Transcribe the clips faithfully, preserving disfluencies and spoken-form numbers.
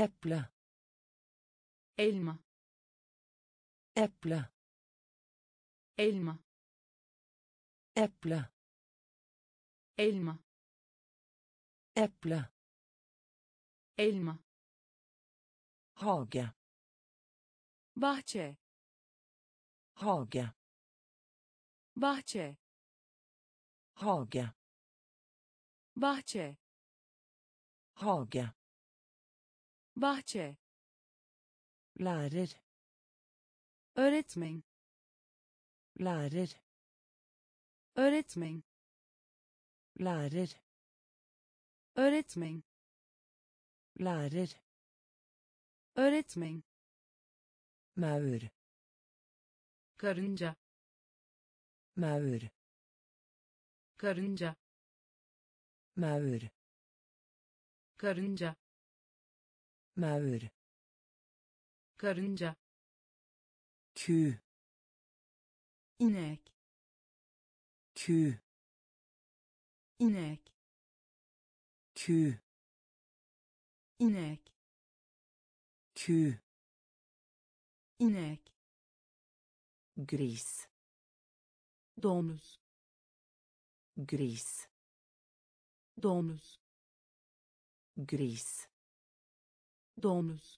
Eple. Elma. Eple. Elma. Eple. Elma. Eple. Elma. Hage. Bahçe. Hage. Bahçe. Hage. Bahçe. Hage. Bahçe. Lærer. Öğretmen. Lærer. Öğretmen. Lærer. Öğretmen. Lærer. Öğretmen. Maur. Karınca. Maur. Karınca. Maur. Karınca. Maur. Karınca. Ku. İnek. Ku. İnek. Ku. İnek. Ku. İnek. Gris. Domuz. Gris. Domuz. Gris. Domuz.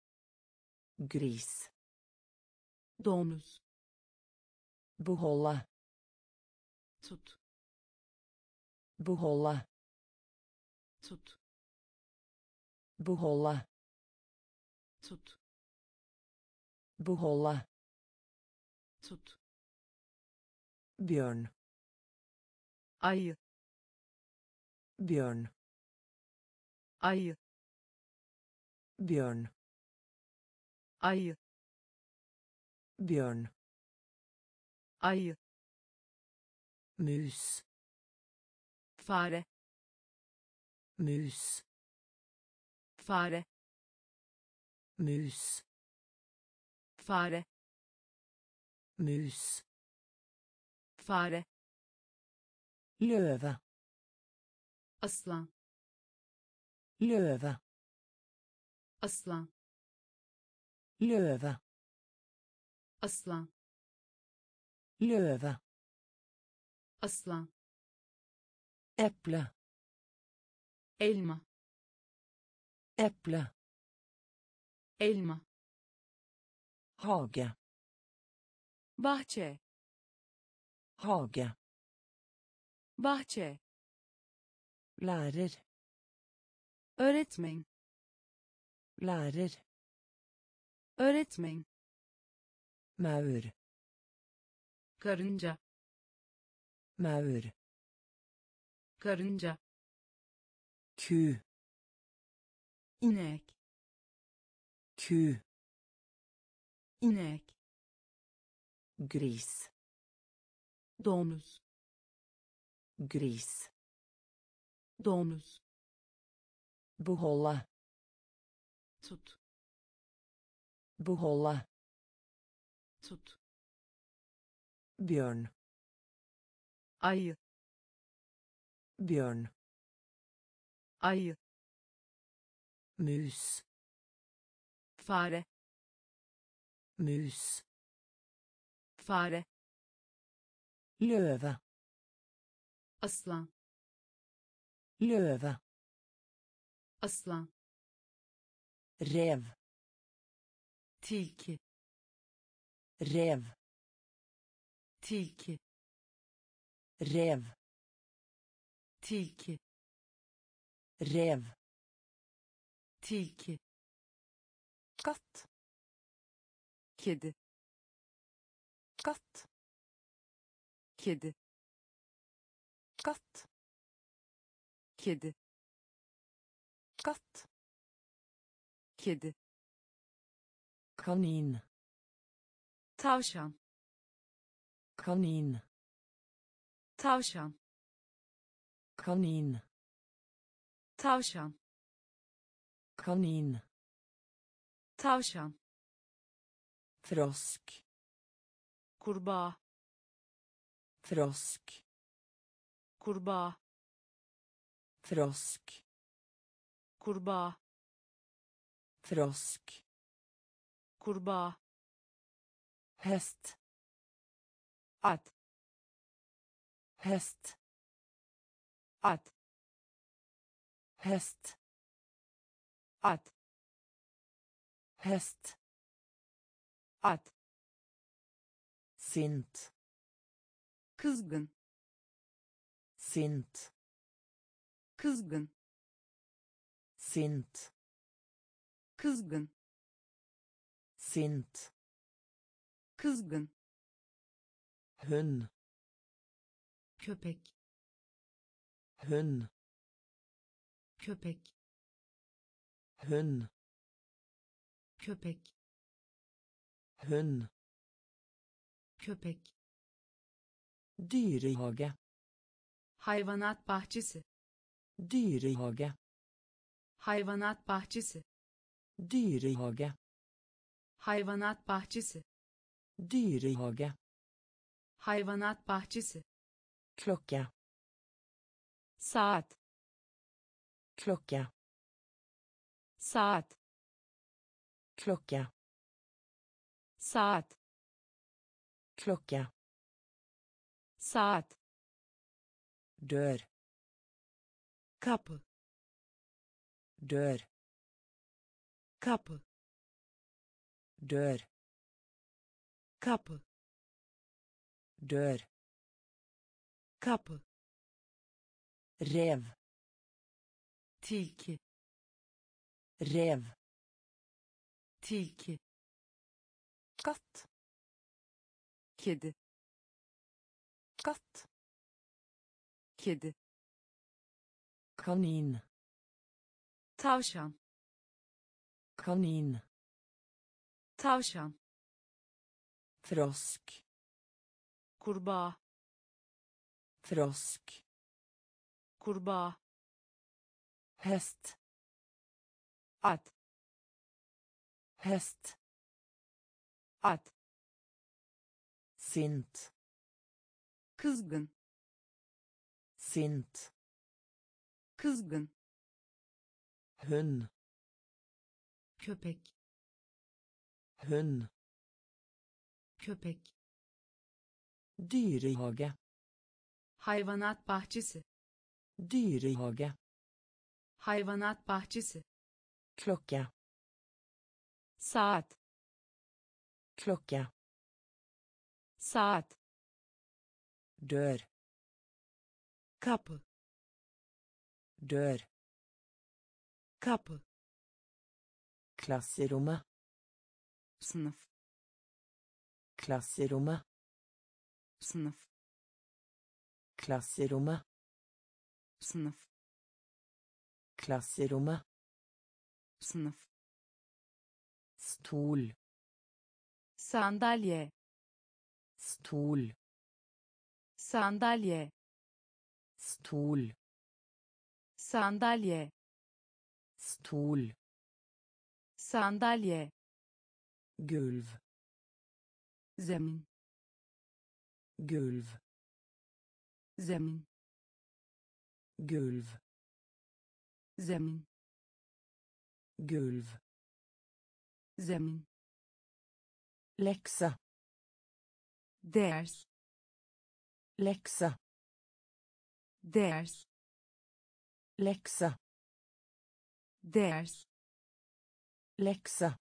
Gris. Domuz. Beholde. Tut. Beholde. Tut. Beholde. Tut. Beholde. Tut. Bjørn. Ayı. Bjørn. Ayı. Bjørn. Ayı. Bjørn. Ayı. Mus. Fare. Mus. Fare. Mus. Fare. Mus. Fare. Løve. Aslan. Løve. Aslan. Løve. Aslan. Løve. Aslan. Eple. Elma. Eple. Elma. Hage. Bahçe. Hage. Bahçe. Lærer. Öğretmen. Lærer. Öğretmen. Maur. Karınca. Maur. Karınca. Ku. İnek. Ku. İnek. Gris. Domuz. Gris. Domuz. Beholde. Tut. Beholde. Tut. Bjørn. Ayı. Bjørn. Ayı. Mus. Fare. Mus. Fare. Løve. Aslan. Løve. Aslan. Rev. Tilki. Rev. Tilki. Rev. Tilki. Rev. Tilki. Katt. Kedi. Katt. Kedi. Katt. Kedi. Katt. Kedi. Kanin. Tavşan. Kanin. Tavşan. Kanin. Tavşan. Kanin. Tavşan. Frosk. Kurbağa. Frosk. Kurbağa. Frosk. Kurbağa. Frosk. Kurbağa. Häst. At. Häst. At. Häst. At. Häst. At. Sint. Kızgın. Sint. Kızgın. Sint. Kızgın. Sint. Kızgın. Hund. Köpek. Hund. Köpek. Hund. Köpek. Hund. Köpek. Dyrehage. Hayvanat bahçesi. Dyrehage. Hayvanat bahçesi. Dyrehage. Hayvanat bahçesi. Dyrehage. Hayvanat bahçesi. Klocka. Saat. Klocka. Saat. Klocka. Saat. Klocka. Saat. Dörr. Kapı. Dörr. Kapı. Dörr. Kapı. Dörr. Kapı. Rev. Tilki. Rev. Tilki. Katt. Kedi. Katt. Kedi. Kanin. Tavşan. Kanin. Tavşan. Frosk. Kurbağa. Frosk. Kurbağa. Häst. At. Häst. At. Sint. Kızgın. Sint. Kızgın. Hund. Köpek. Hund. Köpek. Dyrehage. Hayvanat bahçesi. Dyrehage. Hayvanat bahçesi. Klocka. Saat. Klocka. Saat. Dörr. Kapı. Dörr. Kapı. Klasserommet. Sınıf. Klasserommet. Sınıf. Klasserommet. Sınıf. Klasserommet. Sınıf. Stol. Sandalye. Stol. Sandalye. Stol. Sandalye. Stol. Sandalye. Gulv. Zemin. Gulv. Zemin. Gulv. Zemin. Gulv. Zemin. Läxa. Ders. Läxa. Ders. Läxa. Ders. Läxa.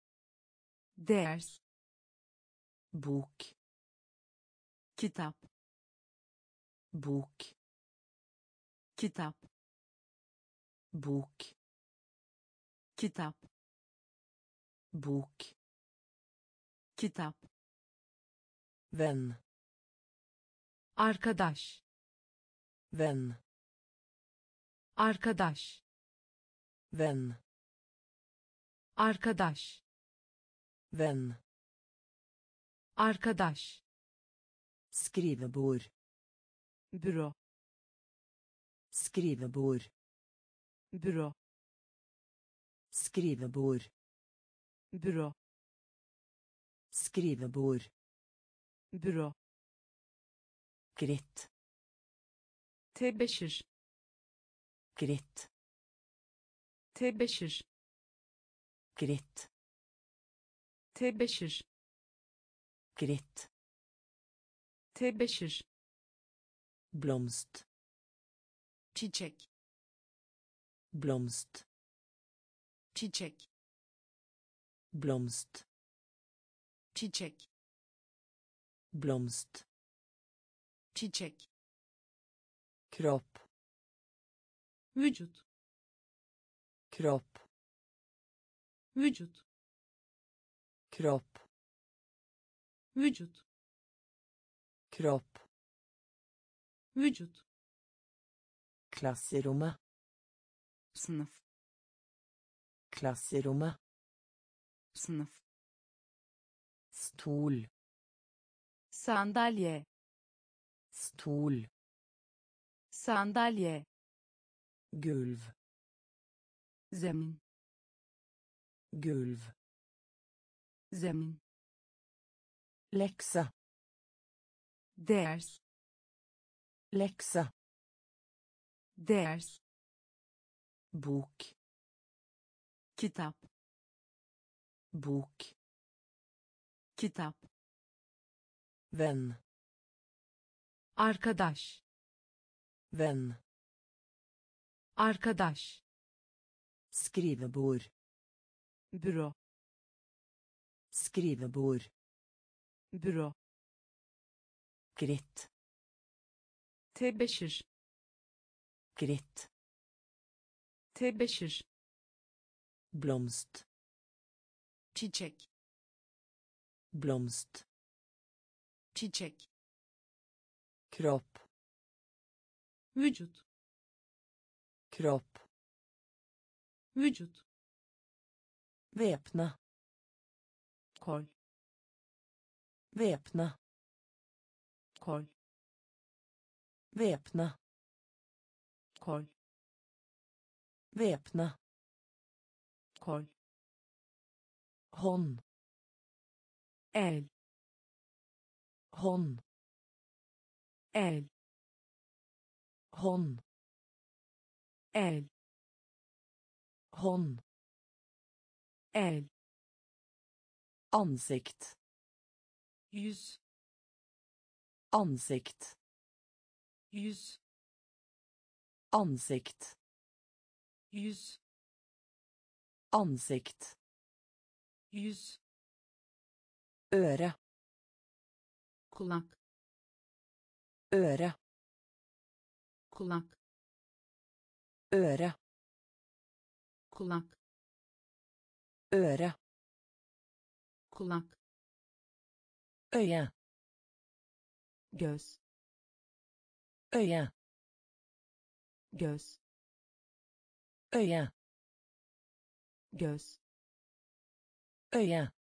Ders. Bok. Kitap. Bok. Kitap. Bok. Kitap. Bok. Kitap. Vän. Arkadaş. Vän. Arkadaş. Vän. Arkadaş. Vän. Arkadaş. Skrivebord. Büro. Skrivebord. Büro. Skrivebord. Büro. Skrivebord. Büro. Gritt. Tebeşir. Gritt. Tebeşir. Skritt. tebeşir, Skritt. tebeşir, Blomst. çiçek, Blomst. çiçek, Blomst. çiçek, Blomst. çiçek, Kropp. vücut, Kropp. vücut, Kropp. vücut, Kropp. vücut, Klasserommet. sınıf, Klasserommet. sınıf, Stol. sandalye, Stol. sandalye, Gulv. zemin, Gulv. zemin, Leksa. ders, Leksa. ders, Bok. kitap, Bok. kitap, Venn. arkadaş, Venn. arkadaş, Skrivebord. büro, Skrivebord. büro, Skritt. tebeşir, Skritt. tebeşir, Blomst. çiçek, Blomst. çiçek, Kropp. vücut, Kropp. vücut, Væpna. kol, Væpna. kol, Væpna. kol, Væpna. kol, Hånd. el, Hånd. el, Hånd. el, Hånd. el, Ansikt. yüz, Ansikt. yüz, Ansikt. yüz, Ansikt. yüz, Øre. kulak, Øre. kulak, Øre. kulak, Øre. kulak, Øye. göz, Øye. göz, Øye. göz, Øye.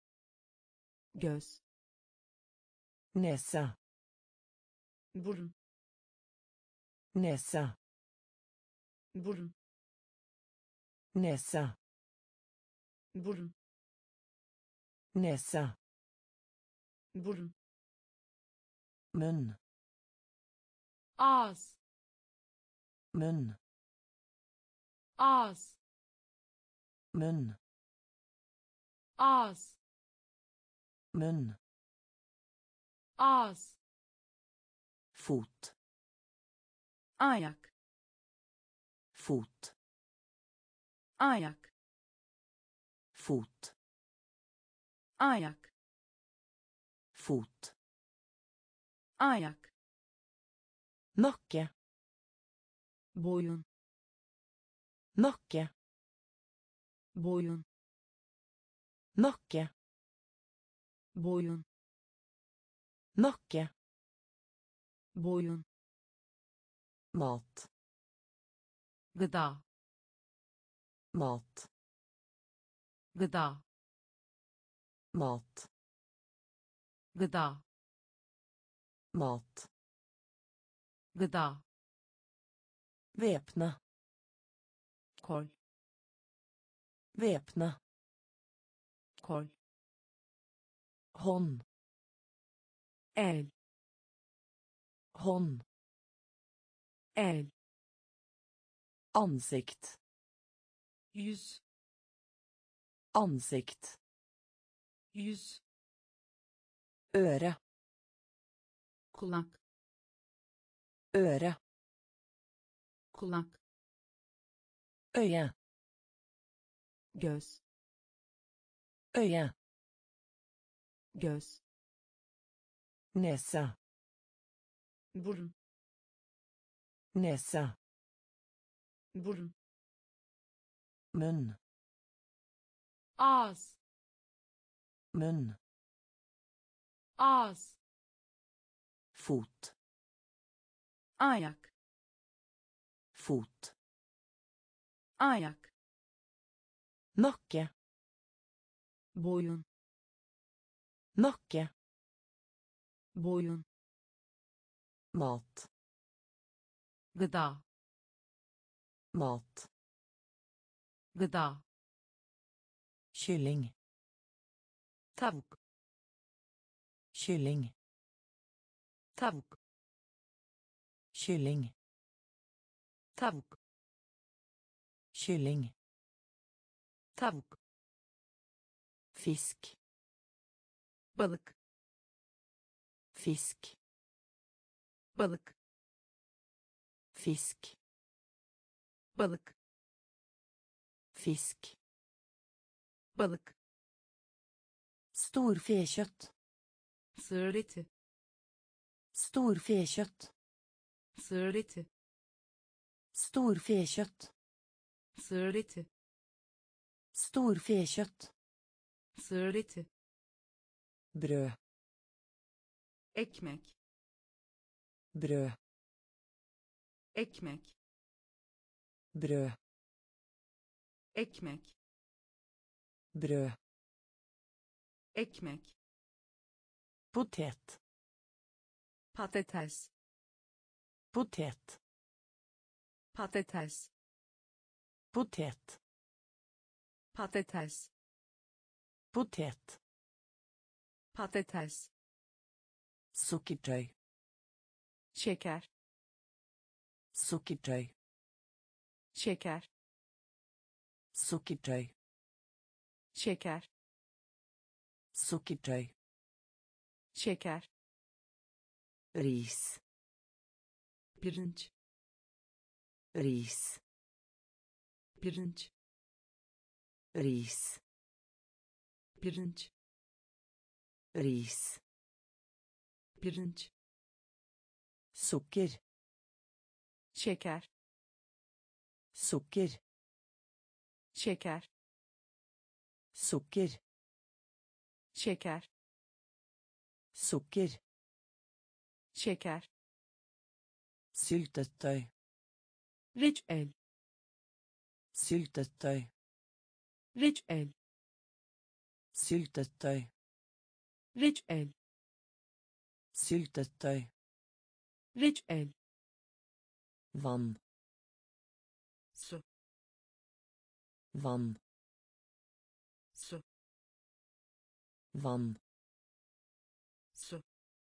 göz, Nese. burun, Nese. burun, Nese. burun, Nese. burun, Munn. ağız, Munn. ağız, Munn. ağız, Munn. ağız, Fot. ayak, Fot. ayak, Fot. ayak, Fot. ayak, Nakke. boyun, Nakke. boyun, Nakke. boyun, Nakke. boyun, Mat. gıda, Mat. gıda, Mat. gıda, Mat. gıda, Væpne. kol, Væpne. kol, Hånd. el, Hånd. el, Ansikt. yüz, Ansikt. Yüz. Øre. Kulak. Øre. Kulak. Øye. Göz. Øye. Göz. Nese. Burun. Nese. Burun. Munn. Ağız. Munn. Ağız. Fot. Ayak. Fot. Ayak. Nakke. Boyun. Nakke. Boyun. Mat. Gıda. Mat. Gıda. Kylling. Tavuk. Kylling. Tavuk. Kylling. Tavuk. Kylling. Tavuk. Fisk. Balık. Fisk. Balık. Fisk. Balık. Fisk. Balık. Storfekjøtt. Sığır eti. Storfekjøtt. Sığır eti. Storfekjøtt. Sığır eti. Storfekjøtt. Sığır eti. Brød. Ekmek. Brød. Ekmek. Brød. Ekmek. Brød. Ekmek. Potet. Patates. Potet. Patates. Potet. Patates. Potet. Patates. Sukkertøy. Şeker. Sukkertøy. Şeker. Sukkertøy. Şeker. Sukkertøy. Şeker. Ris. Pirinç. Ris. Pirinç. Ris. Pirinç. Ris. Pirinç. Sukker. Şeker. Sukker. Şeker. Sukker. Şeker. Sukker. Şeker. Syltetøy. Reçel. Syltetøy. Reçel. Syltetøy. Reçel. Syltetøy. Reçel. Vann. Su. Vann. Su. Vann. Su.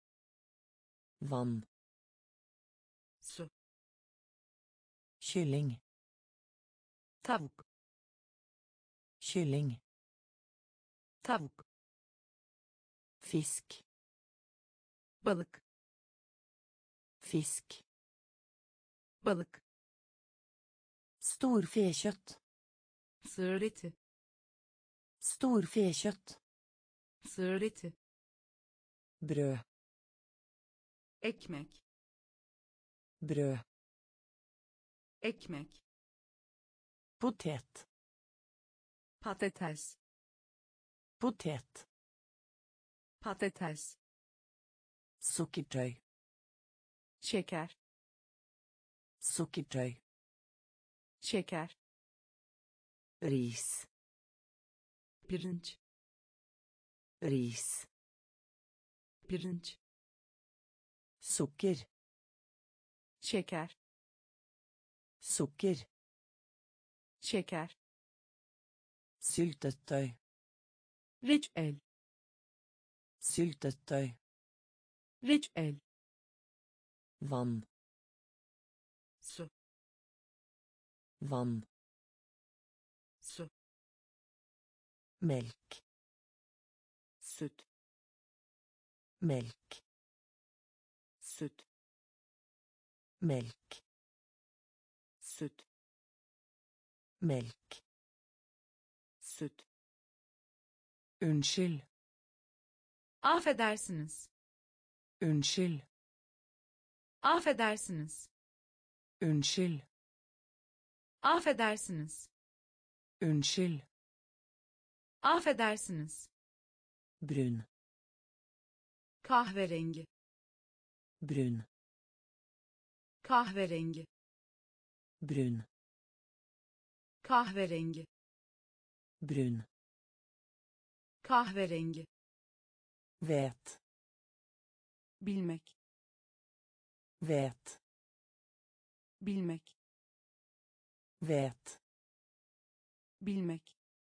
Vann. Su. Kylling. Tavuk. Kylling. Tavuk. Fisk. Balık. Fisk. Balık. Storfekjøtt. Sığır eti. Storfekjøtt. Sığır eti. Brød. Ekmek. Brød. Ekmek. Potet. Patates. Potet. Patates. Sukkertøy. Şeker. Sukkertøy. Şeker. Ris. Pirinç. Ris. Pirinç. Sukker. Şeker. Sukker. Şeker. Syltetøy. Reçel. Syltetøy. Reçel. Vann. Su. Vann. Su. Melk. Süt. Melk. Süt. Melk. Süt. Melk. Süt. Unnskyld. Affedersiniz. Unnskyld. Affedersiniz. Unnskyld. Affedersiniz. Unnskyld. Affedersiniz. Brun. Kahverengi. Brun. Kahverengi. Brun. Kahverengi. Brun. Kahverengi. Vet. Bilmek. Vet. Bilmek. Vet. Bilmek.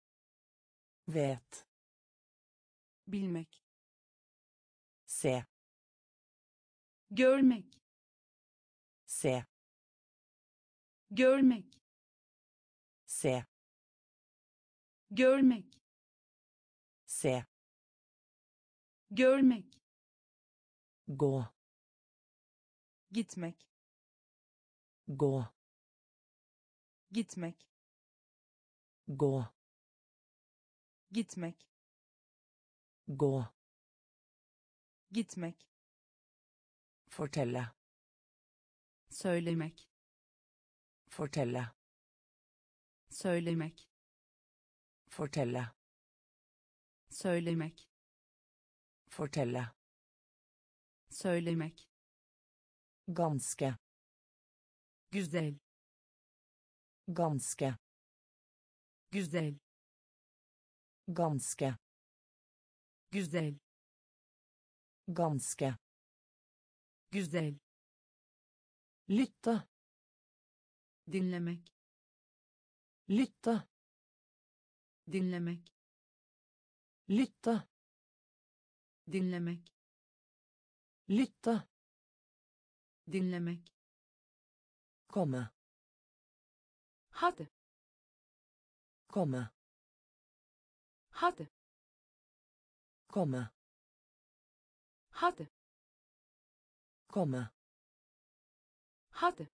Vet. Bilmek. Se. Görmek. Se. Görmek. Se. Görmek. Se. Görmek. Gå. Gitmek. Gå. Gitmek. Gå. Gitmek. Gå. Gitmek. Fortelle. Söylemek. Fortelle. Söylemek. Fortelle. Söylemek. Fortelle. Söylemek. Ganske. Güzel. Ganske. Güzel. Ganske. Güzel. Ganske. Güzel. Lytte. Dinlemek. Lytte. Dinlemek. Lytte. Dinlemek. Lytte. Dinlemek. Komme. Hadi. Komme. Hadi. Komme. Hadi. Komme. Hadi.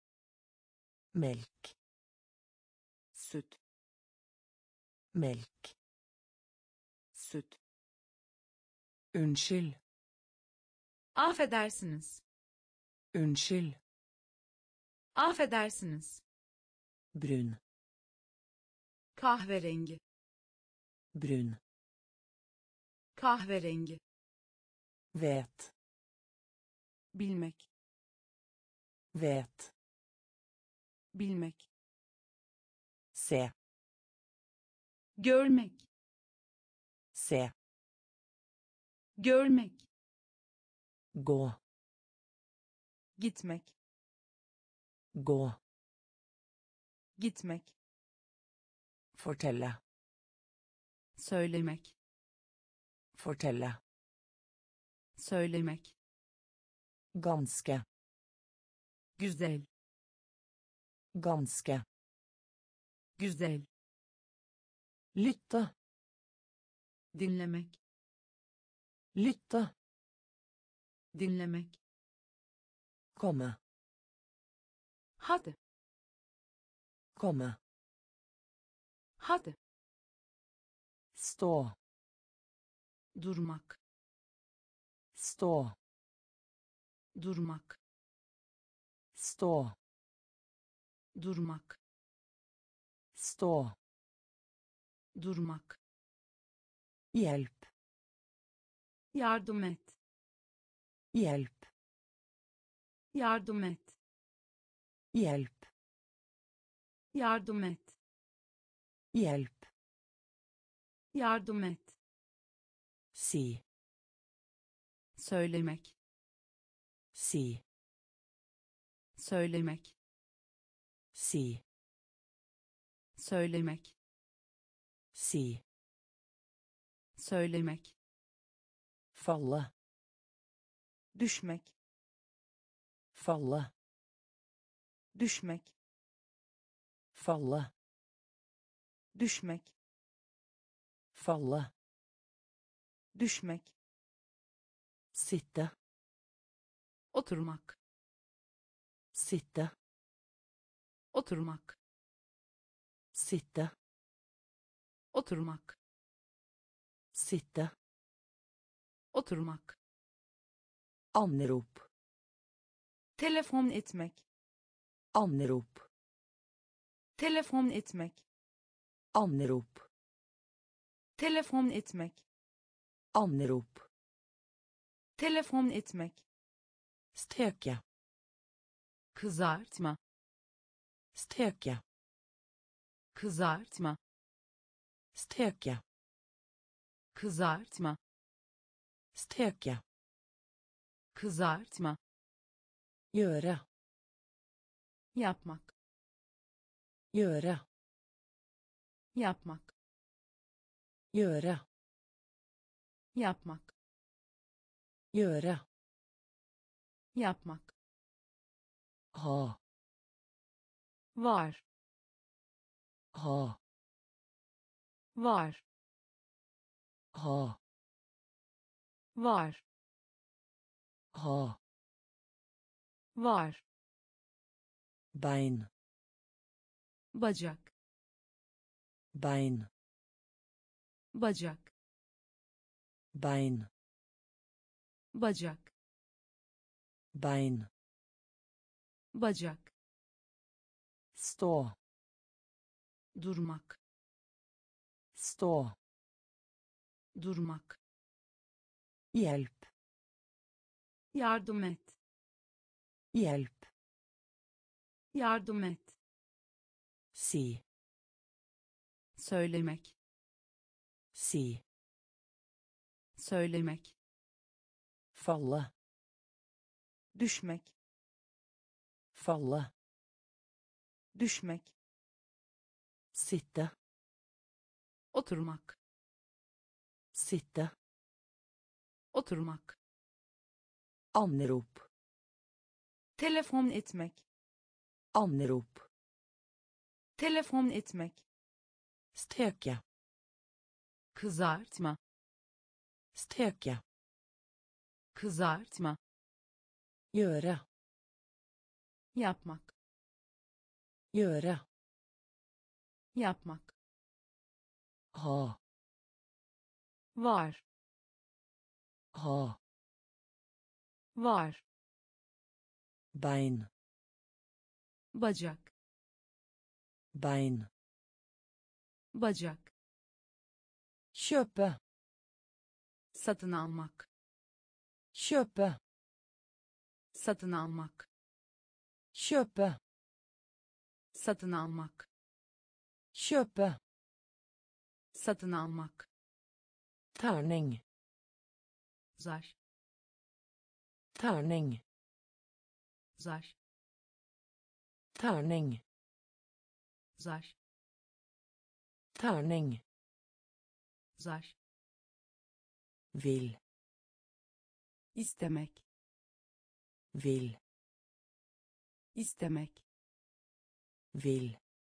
Melk. Süt. Melk. Süt. Unnskyld. Affedersiniz. Unnskyld. Affedersiniz. Brun. Kahverengi. Brun. Kahverengi. Vet. Bilmek. Vet. Bilmek. Se. Görmek. Se. Görmek. Gå. Gitmek. Gå. Gitmek. Fortelle. Söylemek. Fortelle. Söylemek. Ganske. Güzel. Ganske. Güzel. Lytte. Dinlemek. Lytte. Dinlemek. Komme. Hadi. Komme. Hadi. Stå. Durmak. Stå. Durmak. Stå. Durmak. Stå. Durmak. Hjelp. Yardım et. Hjelp. Yardım et. Hjelp. Yardım et. Hjelp. Yardım et. Si. Söylemek. Si. Söylemek. Si. Söylemek. Si. Söylemek. Falle. Düşmek. Falle. Düşmek. Falle. Düşmek. Falle. Düşmek. Sitte. Oturmak. Sitte. Oturmak. Sitte. Oturmak. Sitte. Oturmak. Anrop. Telefon etmek. Anrop. Telefon etmek. Anrop. Telefon etmek. Anrop. Telefon etmek. Steke. Kızartma. Steke. Kızartma. Steke. Kızartma. Steke. Kızartma. Gjøre. Yapmak. Gjøre. Yapmak. Gjøre. Yapmak. Gjøre. Yapmak. Ha. Var. Ha. Var. Ha. Var. Ha. Var. Bein. Bacak. Bein. Bacak. Bein. Bacak. Bein. Bacak. Stå. Durmak. Stå. Durmak. Hjelp. Yardım et. Hjelp. Yardım et. Si. Söylemek. Si. Söylemek. Falle. Düşmek. Falle. Düşmek. Sitte. Oturmak. Sitte. Oturmak. Anrop. Telefon etmek. Anrop. Telefon etmek. Steke. Kızartma. Steke. Kızartma. Gjøre. Yapmak. Gjøre. Yapmak. Ha. Var. Ha. Var. Bein. Bacak. Bein. Bacak. Kjøpe. Satın almak. Kjøpe. Satın almak. Kjøpe. Satın almak. Kjøpe. Satın almak. Terning. Zar. Terning. Zar. Terning. Zar. Terning. Zar. Vil. İstemek. Vil. İstemek. Vil.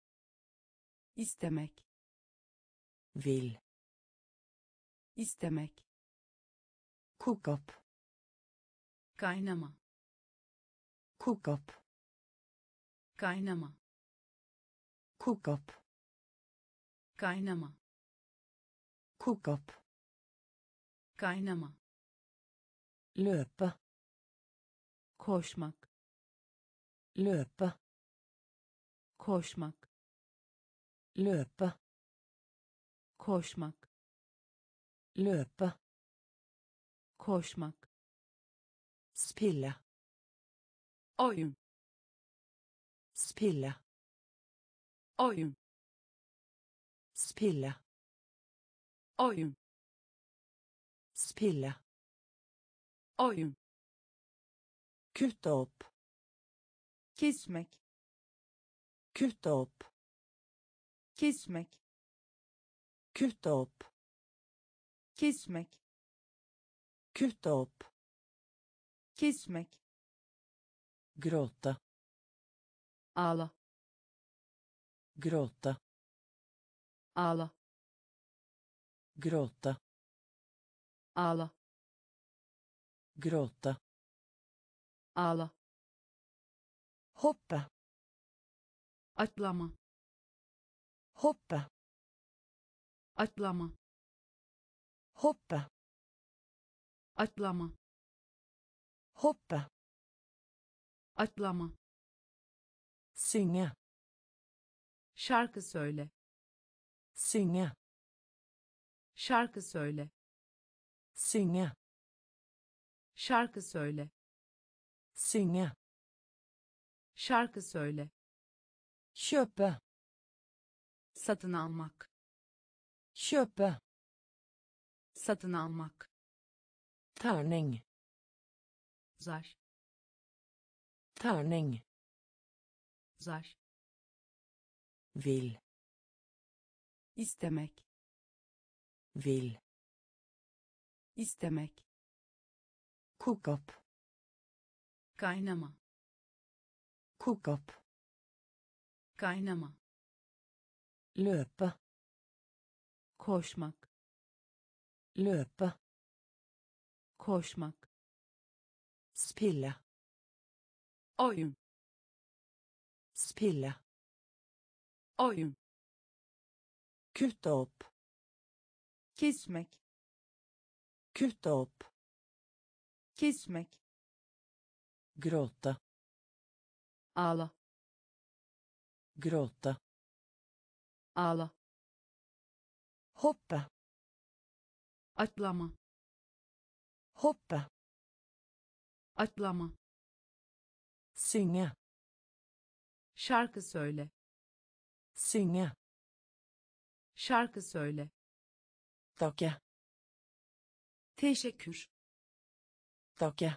İstemek. Vil. İstemek. Koke opp. Kaynama. Koke opp. Kaynama. Koke opp. Kaynama. Koke opp. Kaynama. Løpe. Koşmak. Løpe. Koşmak. Løpe. Koşmak. Løpe. Koşmak. Spille. Oyun. Spille. Oyun. Spille. Oyun. Spille. Oyun. Kutte opp. Kesmek. Kutte opp. Kesmek. Kutte opp. Kesmek. Kutte opp. Kesmek. Gråte. Ağla. Gråte. Ağla. Gråta. Ağla. Gråta. Ağla. Hoppa. Atlama. Hoppa. Atlama. Hoppa. Atlama. Hoppa. Atlama. Synge. Şarkı söyle. Synge. Şarkı söyle. Synge. Şarkı söyle. Synge. Şarkı söyle. Köpa. Satın almak. Köpa. Satın almak. Tärning. Zar. Tärning. Zar. Vill. İstemek. Vill. İstemek. Koka upp. Kaynama. Koka upp. Kaynama. Löpa. Koşmak. Löpa. Koşmak. Spilla. Oyun. Spilla. Oyun. Kutta upp. Kesmek. Kutta upp. Kesmek. Gråta. Ağla. Gråta. Ağla. Hoppa. Atlama. Hoppa. Atlama. Synge. Şarkı söyle. Synge. Şarkı söyle. Tacka. Teşekkür. Tacka.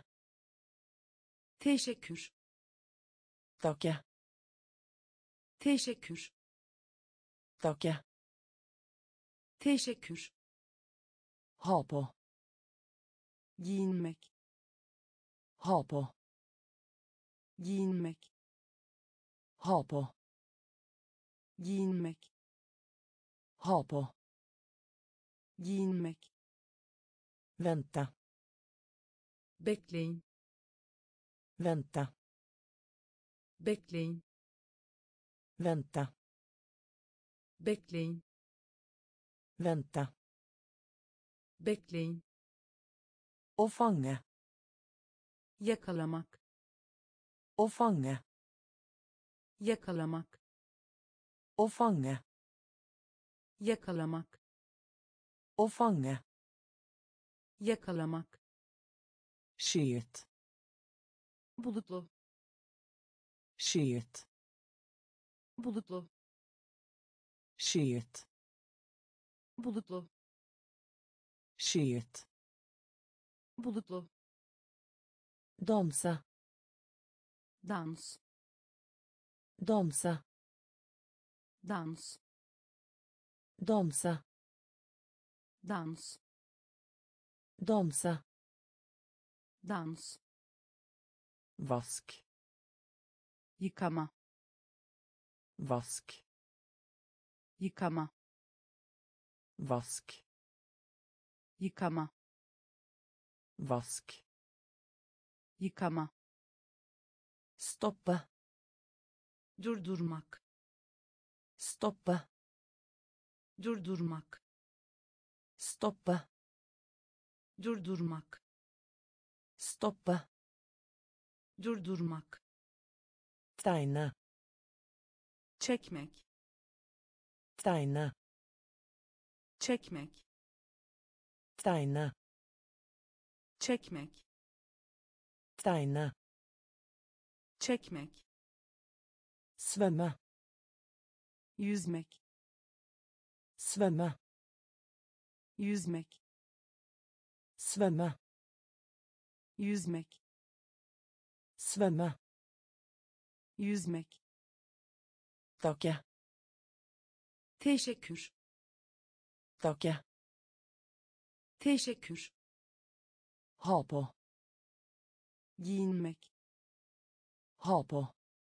Teşekkür. Tacka. Teşekkür. Tacka. Teşekkür. Ha på. Giyinmek. Ha på. Giyinmek. Ha på. Giyinmek. Ha på. Giyinmek. Vänta. Bekleyin. Vänta. Bekleyin. Vänta. Bekleyin. Vänta. Bekleyin. Och fånga. Yakalamak. Och fånga. Yakalamak. Och fånga. Yakalamak. Och fånga. Yakalamak. Skyet. Bulutlu. Skyet. Bulutlu. Skyet. Bulutlu. Skyet. Bulutlu. Dansa. Dans. Dansa. Dans. Dansa. Dans. Dansa. Dans. Vask. Yıkama. Vask. Yıkama. Vask. Yıkama. Vask. Yıkama. Stoppa. Durdurmak. Stoppa. Durdurmak. Stoppa. Durdurmak. Stoppa. Durdurmak. Tegna. Çekmek. Tegna. Çekmek. Tegna. Çekmek. Tegna. Çekmek. Svømme. Yüzmek. Svømme. Yüzmek. Svømme. Yüzmek. Svømme. Yüzmek. Takke. Teşekkür. Takke. Teşekkür. Ha på. Giyinmek. Ha på.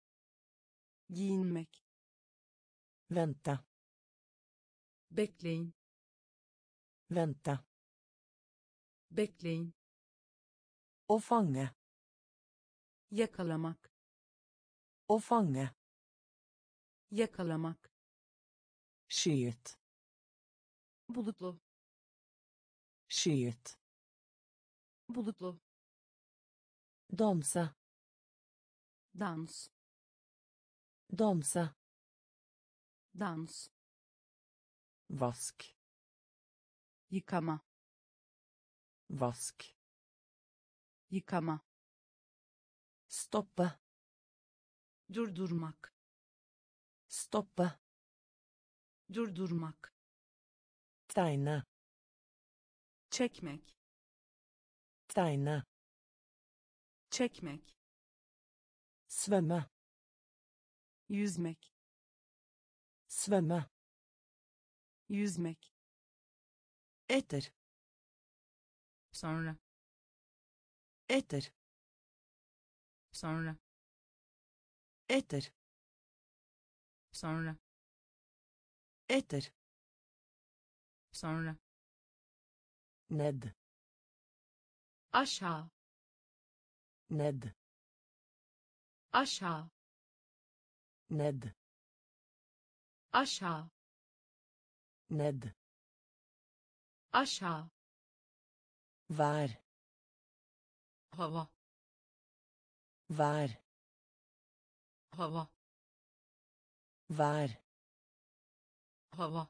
Giyinmek. Vänta. Bekleyin. Vänta. Bekleyin. Å fange. Yakalamak. Å fange. Yakalamak. Skyet. Bulutlu. Skyet. Bulutlu. Dansa. Dans. Dansa. Dans. Vask. Yıkama. Vask. Yıkama. Stoppe. Durdurmak. Stoppe. Durdurmak. Tegne. Çekmek. Tegne. Çekmek. Svømme. Yüzmek. Svømme. Yüzmek. Etter. Sonra. Etter. Sonra. Etter. Sonra. Etter. Sonra. Ned. Aşağı. Ned. Aşağı. Ned. Aşağı. Ned. Aşağı. Vær. Hava. Vær. Hava. Vær. Hava.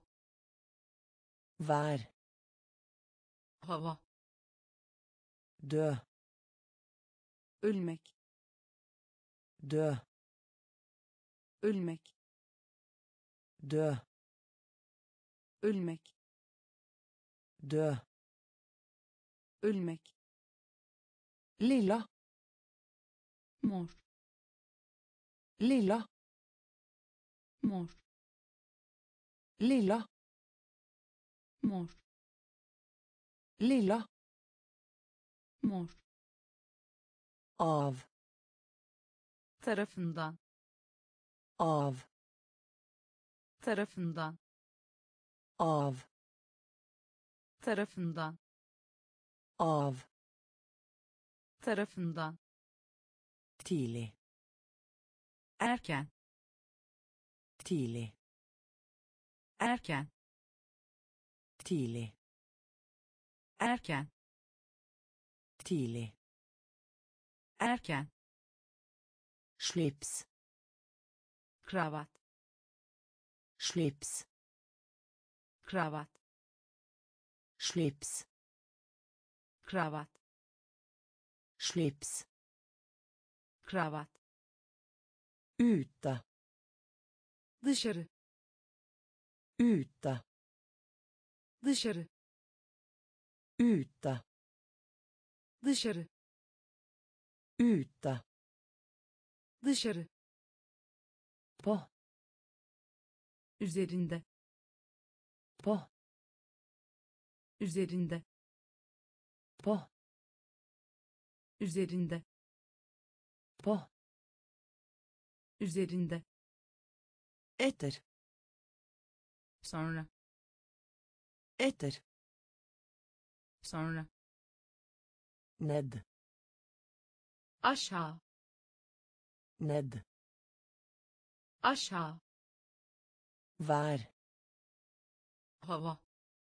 Vær. Hava. Dø. Ölmek. Dø. Ölmek. Dø. Ölmek. Dø. Ölmek. Lilla. Mor. Lilla. Mor. Lilla. Mor. Lilla. Mor. Av. Tarafından. Av. Tarafından. Av. Tarafından. Av. Tarafından. Tidlig. Erken. Tidlig. Erken. Tidlig. Erken. Tidlig. Erken. Slips. Kravat. Slips. Kravat. Slips. Kravat. Slips. Kravat. Ute. Dışarı. Ute. Dışarı. Ute. Dışarı. Ute. Dışarı. På. Üzerinde. På. Üzerinde. På. Üzerinde. På. Üzerinde. Etter. Sonra. Etter. Sonra. Ned. Aşağı. Ned. Aşağı. Vær. Hava.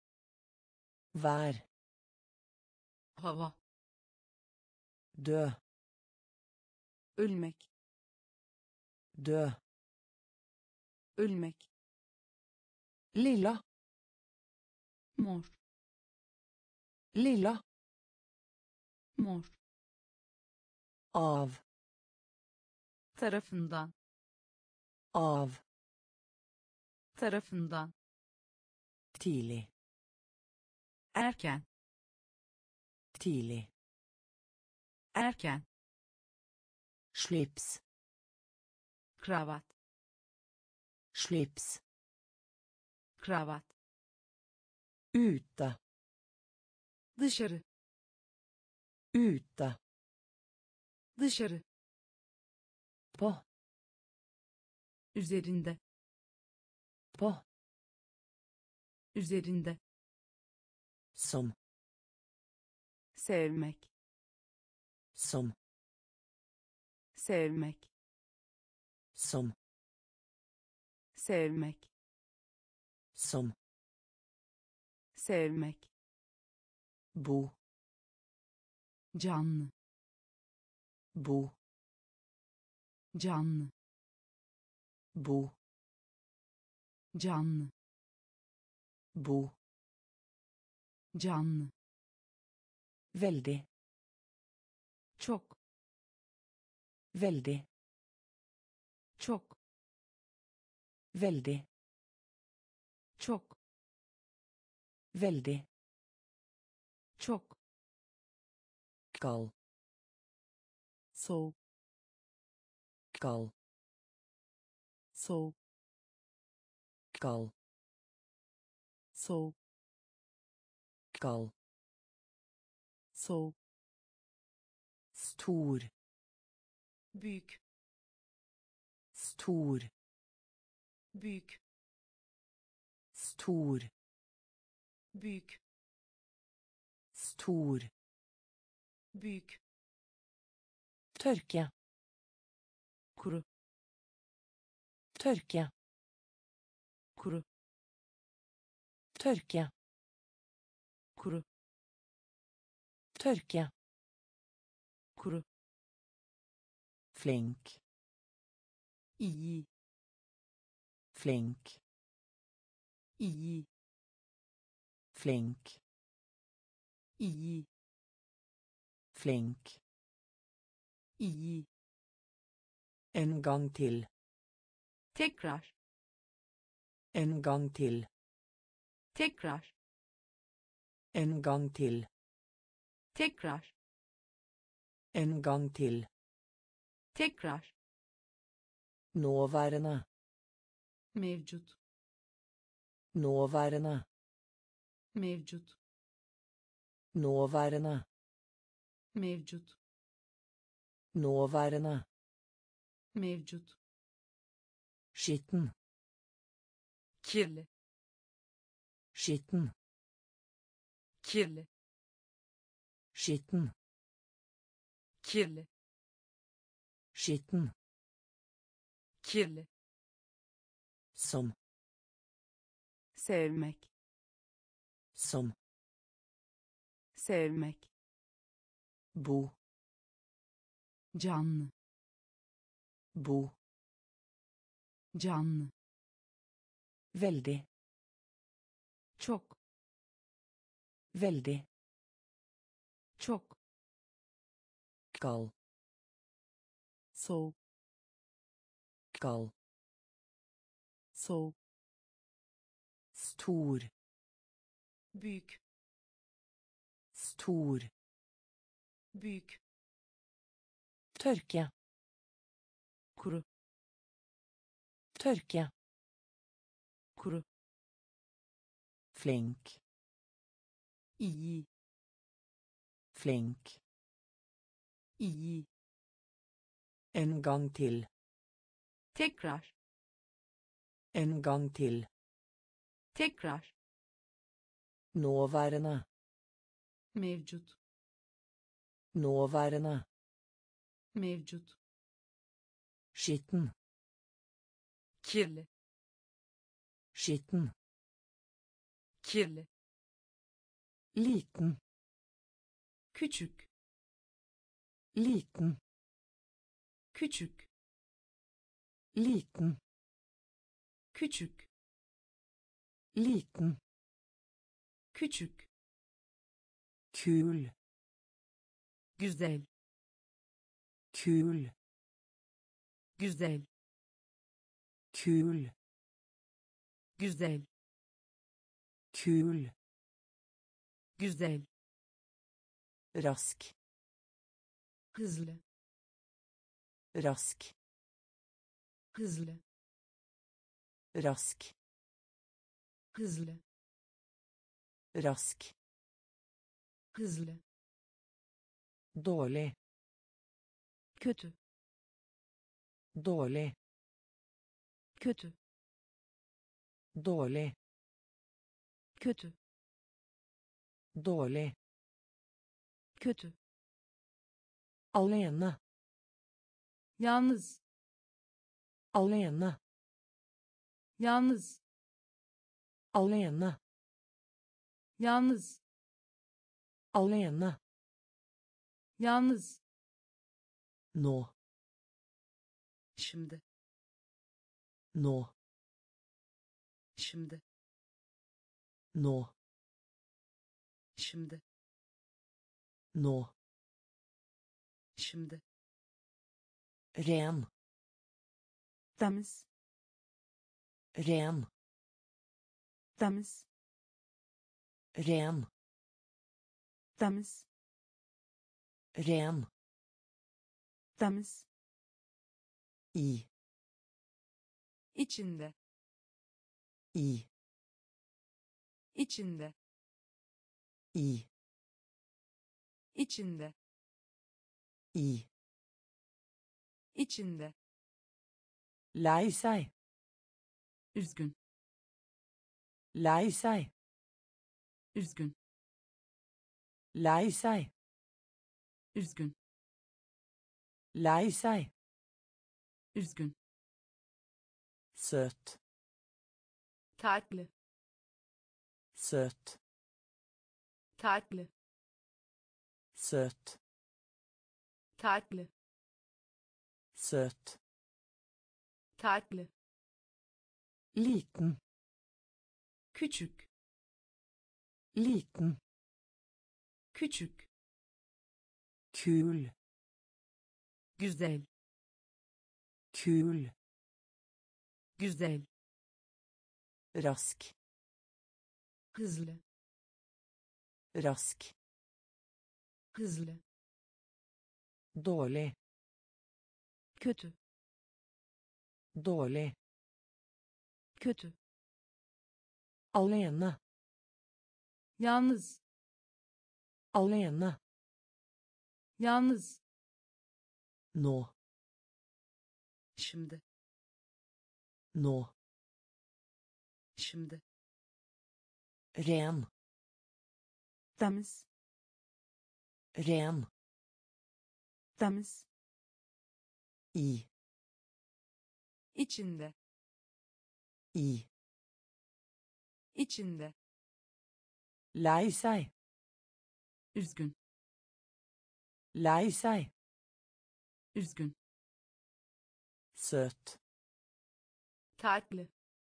Vær. Hava. Dø. Ölmek. Dø. Ölmek. Lilla. Mor. Lilla. Mor. Av. Tarafından. Av. Tarafından. Tidlig. Erken. Tidlig. Erken. Slips. Kravat. Slips. Kravat. Ute. Dışarı. Ute. Dışarı. På. Üzerinde. På. Üzerinde. Som. Sevmek. Som. Sevmek. Som. Sevmek. Som. Sevmek. Bo. Canlı. Bo. Canlı. Bo. Canlı. Bo. Canlı. Veldig. Çok. Veldig. Çok. Veldig. Çok. Veldig. Çok. Kald. Soğuk. Kald. Soğuk. Kald. Soğuk. Kald. Soğuk. Stor. Büyük. Stor. Büyük. Stor. Büyük. Stor. Büyük. Tørke. Kuru. Tørke. Kuru. Tørke. Kuru. Tørke. Kuru. Flink. İyi. Flink. İyi. Flink. İyi. Flink. İyi. En gang til. Tekrar. En gang til. Tekrar. En gang til. Tekrar. En gang til. Tekrar. Nåværende. Mevcut. Nåværende. Mevcut. Nåværende. Mevcut. Nåværende. Mevcut. Skitten. Kirli. Skitten. Kirli. Skitten. Kirli. Skitten. Kirli. Som. Sevmek. Som. Sevmek. Bo. Canlı. Bo. Canlı. Veldig. Çok. Veldig. Çok. Kald. Soğuk. Kald. Soğuk. Stor. Büyük. Stor. Büyük. Tørke. Kuru. Tørke. Kuru. Flink. İyi. Flink. İyi. En gang til. Tekrar. En gang til. Tekrar. Nåværende. Mevcut. Nåværende. Mevcut. Skitten. Kirli. Skitten. Kirli. Liten. Küçük. Liten. Küçük. Liten. Küçük. Liten. Küçük. Kul. Güzel. Kul. Güzel. Kul. Güzel. Kul. Güzel. Rask. Hızlı. Rask. Hızlı. Rask. Hızlı. Rask. Hızlı. Dårlig. Kötü. Dårlig. Kötü. Dårlig. Kötü. Dårlig. kötü, Alene. yalnız, Alene. yalnız, Alene. yalnız, Alene. yalnız, Nå. şimdi, Nå. şimdi, Nå. şimdi, Nå. şimdi, Ren. temiz, Ren. temiz, Ren. temiz, Ren. temiz, I. içinde, I. içinde, I. içinde, I. içinde, Lei seg. üzgün, Lei seg. üzgün, Lei seg. üzgün, Lei seg. üzgün, Søt. tatlı, Søt. tatlı, Søt. tatlı, Søt. tatlı, Liten. küçük, Liten. küçük, Kul. güzel, Kul. güzel, Rask. hızlı, Rask. hızlı, Dårlig. kötü, Dårlig. kötü, Alene. yalnız, Alene. yalnız, Nå. şimdi, Nå. şimdi, Ren. temiz, Ren. temiz, I. içinde, I. içinde, Lei seg. üzgün, Lei seg. üzgün, Søt. tatlı,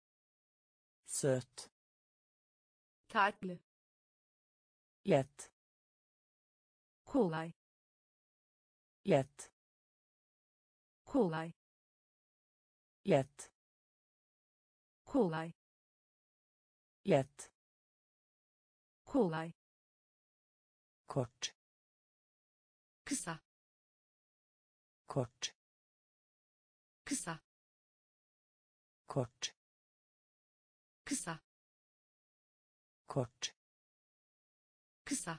Søt. tatlı, Lett. kolay, Lett. kolay, Lett. kolay, Lett. kolay, Kort. kısa, Kort. kısa, Kort. kısa, Kort. kısa,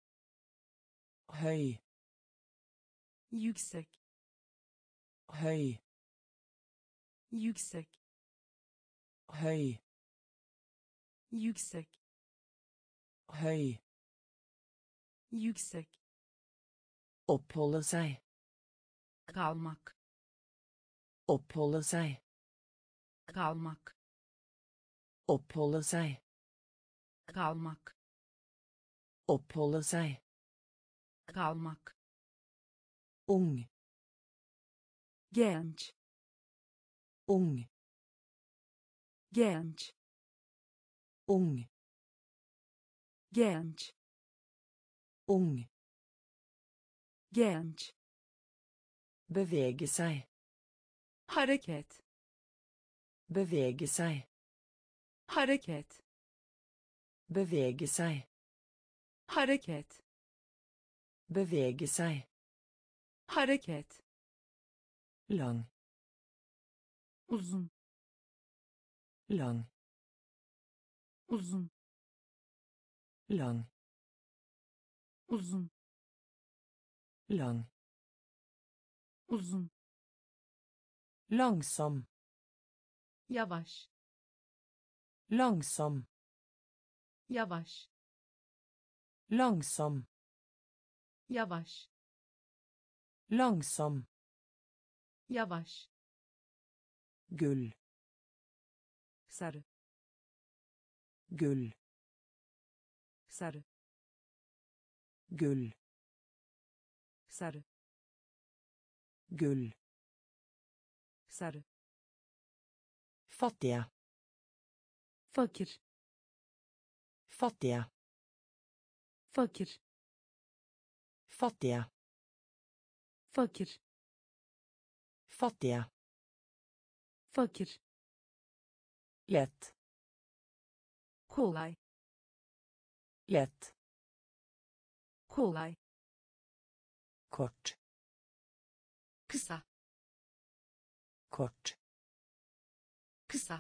Høy. yüksek, Høy. yüksek, Høy. yüksek, Høy. yüksek, Oppholde seg. kalmak, Oppholde seg. kalmak, Oppholde seg. kalmak, Oppholde seg. kalmak, Ung. genç, Ung. genç, Ung. genç, Ung. genç, Bevege seg. hareket, Bevege seg. hareket, Bevege seg. hareket, Bevege seg. hareket, Lang. uzun, Lang. uzun, Lang. uzun, Lang. uzun, Langsom. yavaş, Langsom. yavaş, Långsam. Yavaş. Långsam. Yavaş. Gul. Sarı. Gul. Sarı. Gul. Sarı. Gul. Sarı. Fattiga. Fakir. Fattiga. Fakir. Fattiga. Fakir. Fattiga. Fakir. Lätt. Kolay. Lätt. Kolay. Kort. Kısa. Kort. Kısa.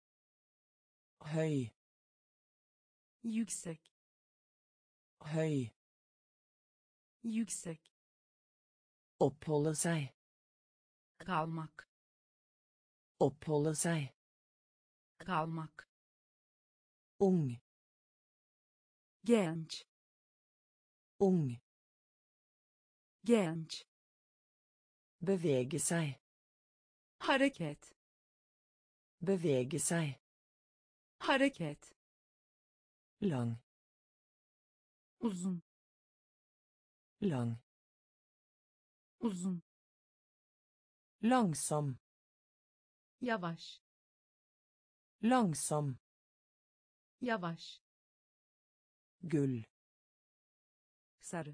Höj. Yüksek. Höj. Yüksek. Uppehålla sig. Kalmak. Uppehålla sig. Kalmak. Ung. Genç. Ung. Genç. Bevege sig. Hareket. Bevege sig. Hareket. Lång. Uzun. Lång. Uzun. Långsam. Yavaş. Långsam. Yavaş. Gul. Sarı.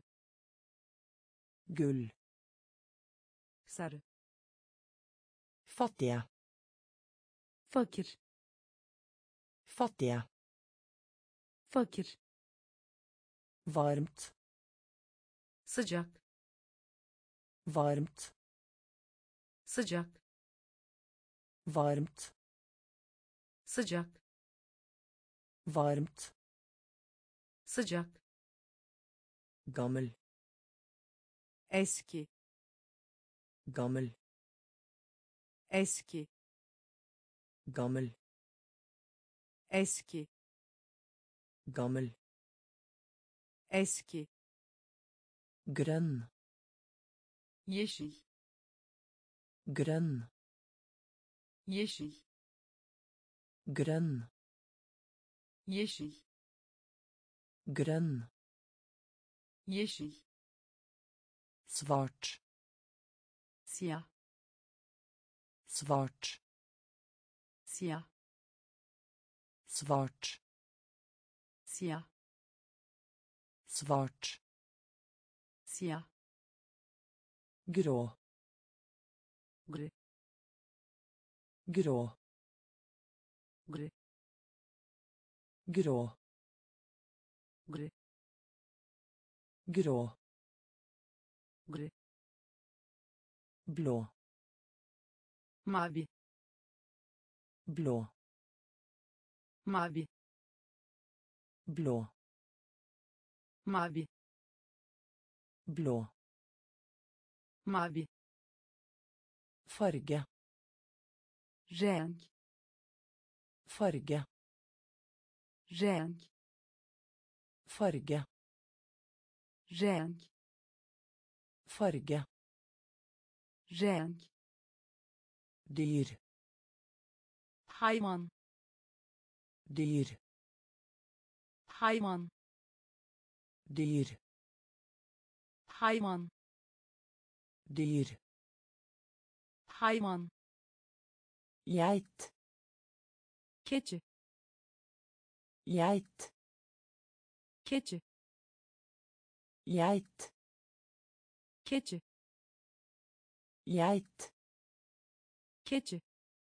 Gul. Sarı. Fattiga. Fakir. Fattiga. Fakir. Varmt. Sıcak. Varmt. Sıcak. Varmt. Sıcak. Varmt. Sıcak. Gammel. Eski. Gammel. Eski. Gammel. Eski. Gammel. Eski. Grön. Yeşil. Grön. Yeşil. Grön. Yeşil. Grön. Yeşil. Svart. Siyah. Svart. Siyah. Svart. Siyah. Svart. Siyah. Grå. Gri. Grå. Gri. Grå. Gri. Grå. Gri. Blå. Mavi. Blå. Mavi. Blå. Mavi. Blå. Mavi. Farge. Renk. Farge. Renk. Farge. Renk. Farge. Renk. Dyr. Hayvan. Dyr. Hayvan. Dyr. Hayvan. Dyr. Hayvan. Geit. Keçi. Geit. Keçi. Geit. Keçi. Geit. Keçi.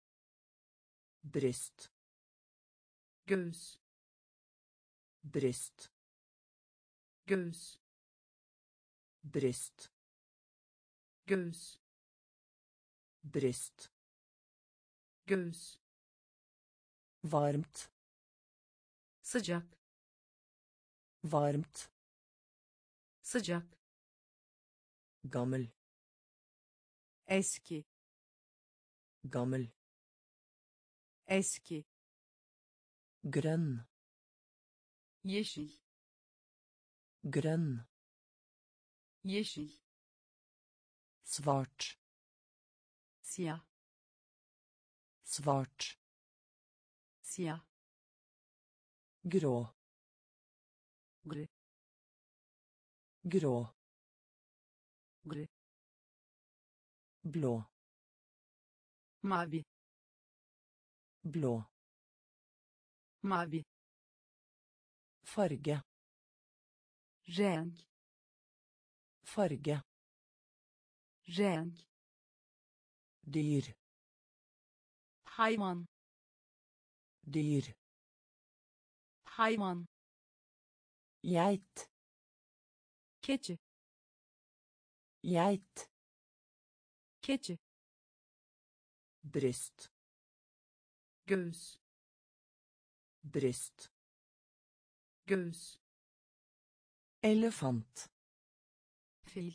Bryst. Göğüs. Bryst. Göğüs. Bryst. Göğüs. Bryst. Göğüs. Varmt. Sıcak. Varmt. Sıcak. Gammel. Eski. Gammel. Eski. Grön. Yeşil. grønn, yeşil, svart, siyah, svart, siyah, grå, gri, grå, gri, blå, mavi, blå, mavi, farge, renk, farge, renk, dyr, hayvan, dyr, hayvan, geit, keçi, geit, keçi, bryst, göğüs, bryst, göğüs, elefant, fil,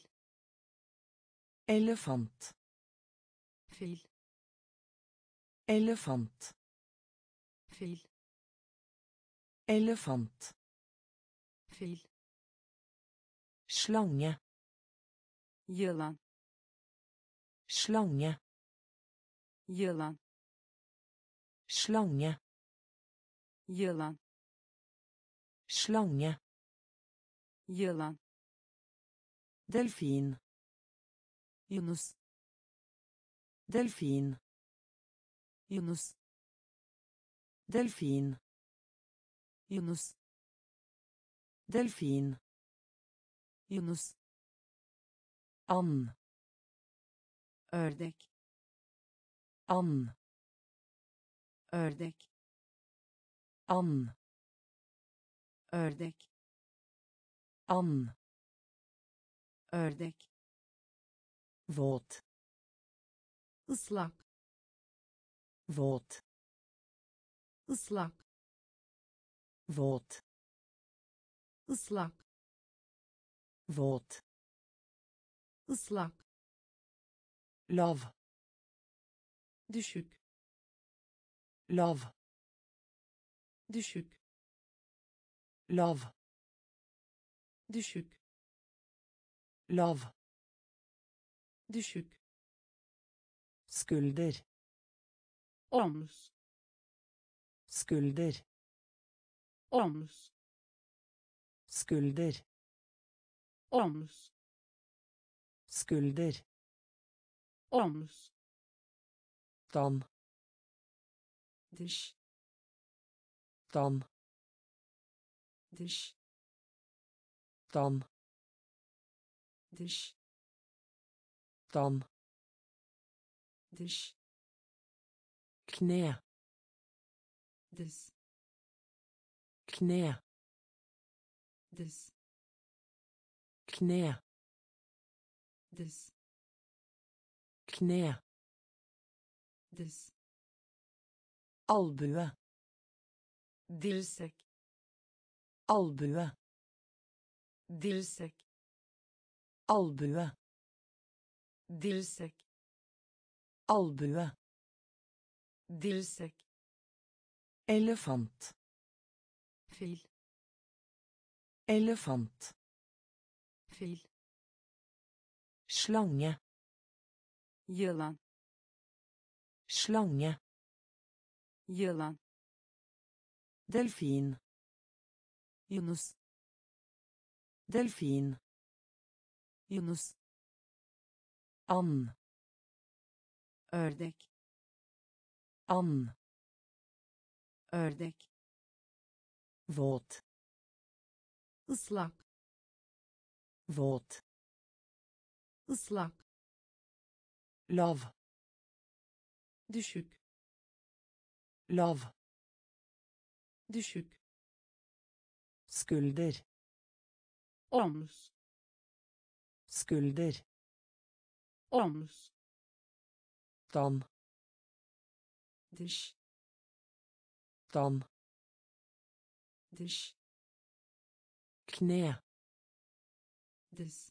elefant, fil, elefant, fil, elefant, fil, slange, yılan, slange, yılan, slange, yılan, slange, yılan, delfin, yunus, delfin, yunus, delfin, yunus, delfin, yunus, and, ördek, and, ördek, and, ördek, and, ördek, våt, ıslak, våt, ıslak, våt, ıslak, våt, ıslak, lav, düşük, lav, düşük, lav, düşük, lav, düşük, skulder, omuz, skulder, omuz, skulder, omuz, skulder, omuz, dam, dış, dam, dış, dam, dış, dam, dış, kne, diz, kne, diz, kne, diz, kne, diz, albue, dirsek, albue, dirsek, albue, dirsek, albue, dirsek, elefant, fil, elefant, fil, slange, yılan, slange, yılan, delfin, yunus, delfin, yunus, and, ördek, and, ördek, våt, ıslak, våt, ıslak, lav, düşük, lav, düşük, skulder, omuz, skulder, omuz, dam, dış, dam, dış, kne, diz,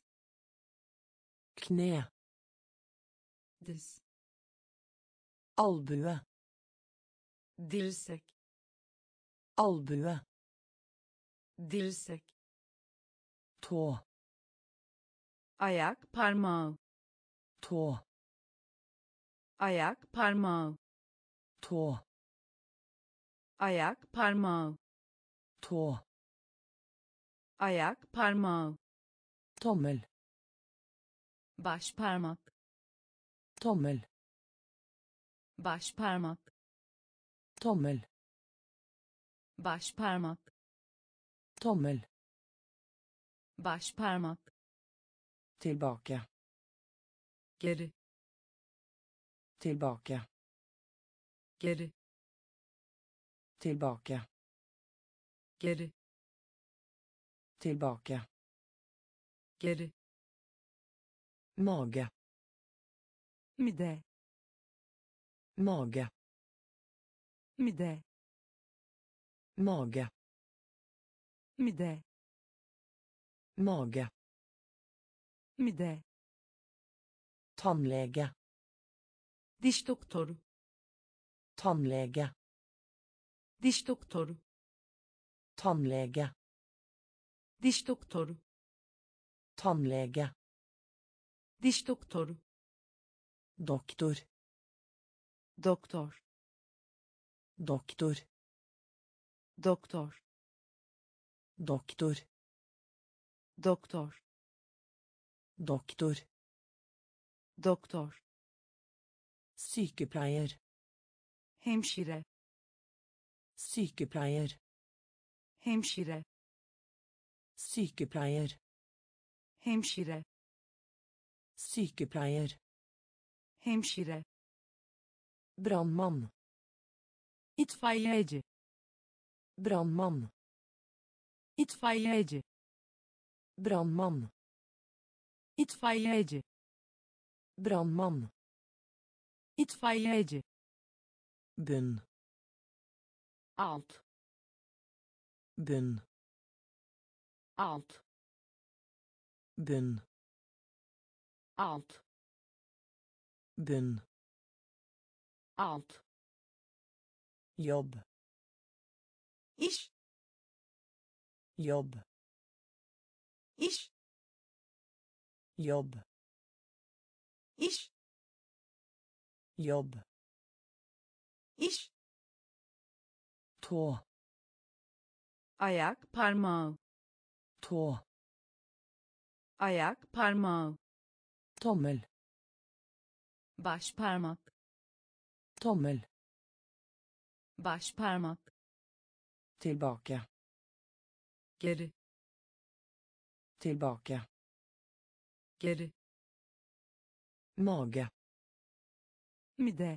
kne, diz, albue, dirsek, albue, dirsek, tå, ayak parmağı, tå, ayak parmağı, tå, ayak parmağı, tå, ayak parmağı, tommel, baş parmak, tommel, baş parmak, tommel, baş parmak, tommel, baş parmak, tilbake, geri, tilbake, geri, tilbake, geri, tilbake, geri, mage, mide, mage, mide, mage, mide, mage, mide, tannlege, diş doktoru, tannlege, diş doktoru, tannlege, diş doktoru, tannlege, diş doktoru, doktor, doktor, doktor, doktor, doktor, doktor, doktor, doktor, sykepleier, hemşire, sykepleier, hemşire, sykepleier, hemşire, sykepleier, hemşire, brandmann, itfaiyeci, brandmann, itfaiyeci, brandmann, itfaiyeci, brandmann, itfaiyeci, bunn, alt, bunn, alt, bunn, alt, bunn, alt, jobb, iş, jobb, iş, jobb, iş, jobb, iş, tå, ayak parmağı, tå, ayak parmağı, tommel, baş parmak, tommel, baş parmak, tilbake, geri, tilbake, geri, mage, mide,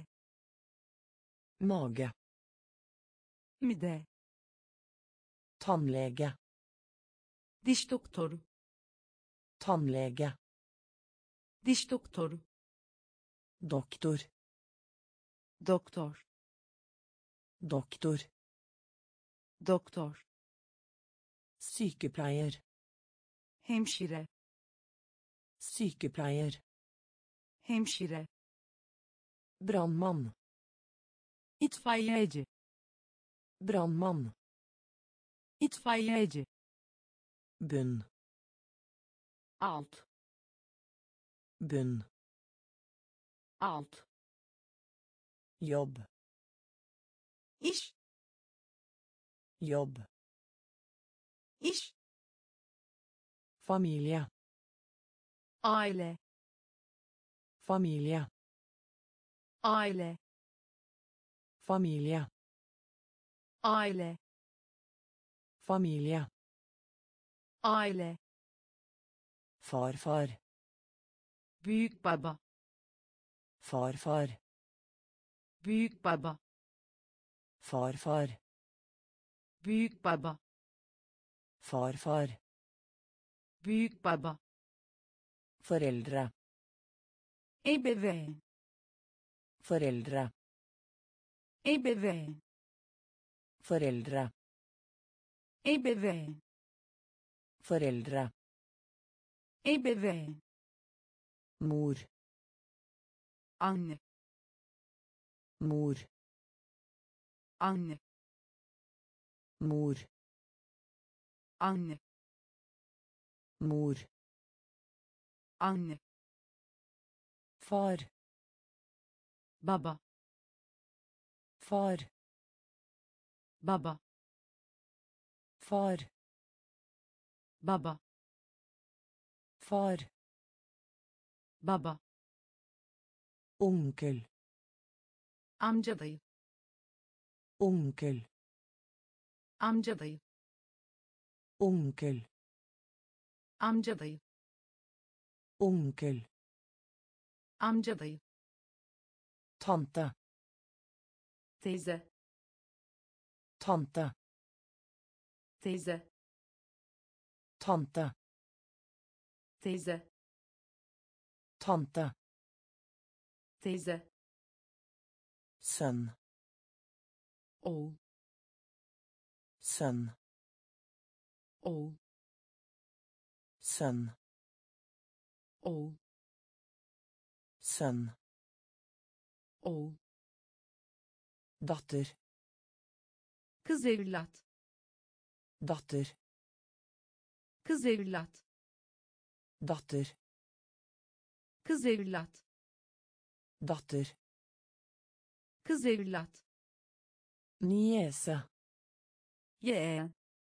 mage, mide, tannlege, diş doktoru, tannlege, diş doktoru, doktor, doktor, doktor, doktor, sykepleier, hemşire, sykepleier, hemşire, brandmann, itfaiyeci, brandmann, itfaiyeci, bunn, alt, bunn, alt, jobb, iş, jobb, iş, familie, aile, familie, aile, familie, aile, familie, aile, farfar, büyük baba, farfar, büyük baba, farfar, büyük baba, farfar, büyük baba, foreldre, ebeveyn, foreldre, ebeveyn, foreldre, ebeveyn, foreldre, ebeveyn, mor, anne, mor, anne, mor, anne, mor, anne, far, baba, far, baba, far, baba, far, baba, onkel, amca dayı, onkel, amca dayı, onkel, amca dayı, onkel, amca dayı, tante, teyze, tante, teyze, tante, teyze, tante, teyze, sønn, oğul, sønn, oğul, sønn, oğul, sønn, oğul, datter, kız evlat, datter, kız evlat, datter, kız evlat, datter, kız evlat, niese, yeğen,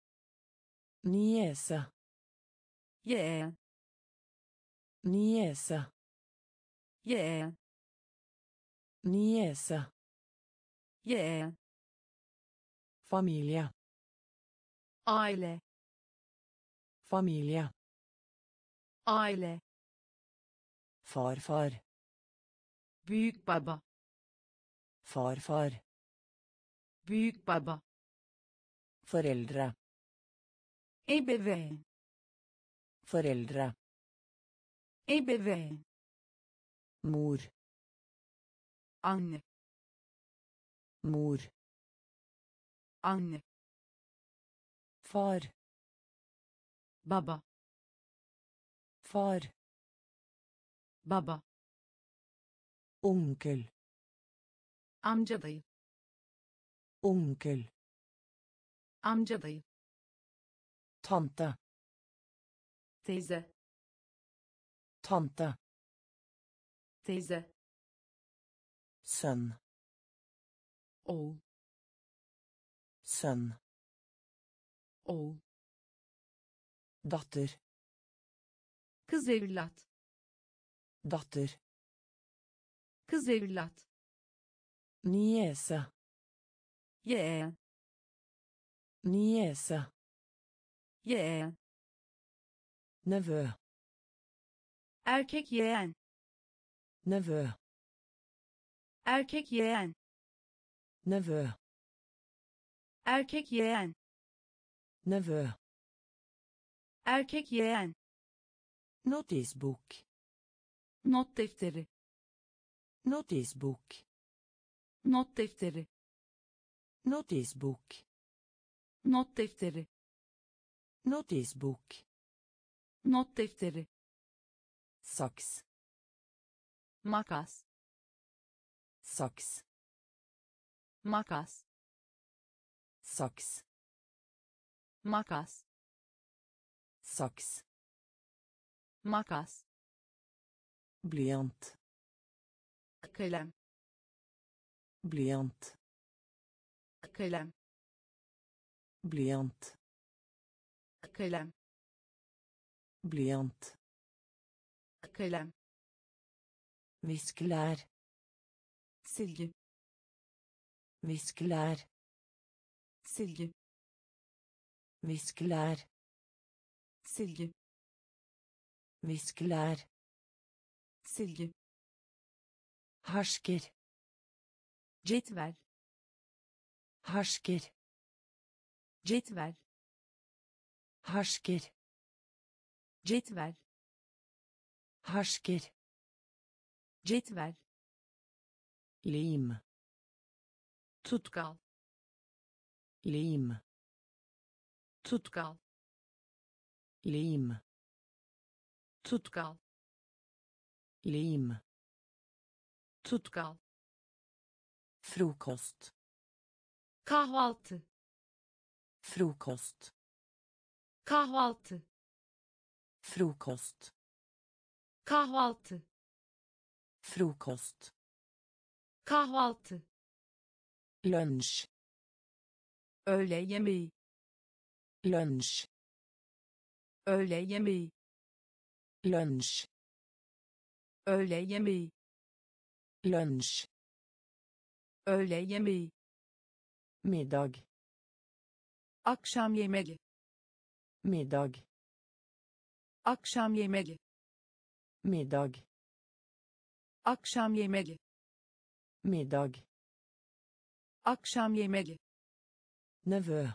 niese, yeğen, niese, yeğen, niese, yeğen, familie, aile, familie, aile, farfar, büyük baba, farfar, büyük baba, foreldre, ebeveyn, foreldre, ebeveyn, mor, anne, mor, anne, far, baba, far, baba, onkel, amca dayı, onkel, amca dayı, tante, teyze, tante, teyze, sønn, oğul, sønn, oğul, datter, kız evlat, datter, kız evlat, niese, yeğen, niese, yeğen, nevø, erkek yeğen, nevø, erkek yeğen, nevø, erkek yeğen, nevø, erkek yeğen, notisbok, not defteri, notisbok, not defteri, notisbok, not defteri, notisbok, not defteri, saks, makas, saks, makas, saks, makas, saks, makas, blyant, kalem, blyant, kalem, blyant, kalem, blyant, kalem, viskelær, silgi, viskelær, silgi, viskelær, silgi, viskelær, silgi, hersker, cetvel, hersker, cetvel, hersker, cetvel, hersker, cetvel, lim, tutkal, lim, tutkal, lim, tutkal, lim, tutkal, frokost, kahvaltı, frokost, kahvaltı, Frokost. Kahvaltı. Frokost. Kahvaltı. Lunsj. Öğle yemeği. Lunsj. Öğle yemeği. Lunsj. Öğle yemeği. Lunsj. Öğle yemeği. Middag. Akşam yemeği. Middag. Akşam yemeği. Middag. Akşam yemeği. Middag. Akşam yemeği. Nevø.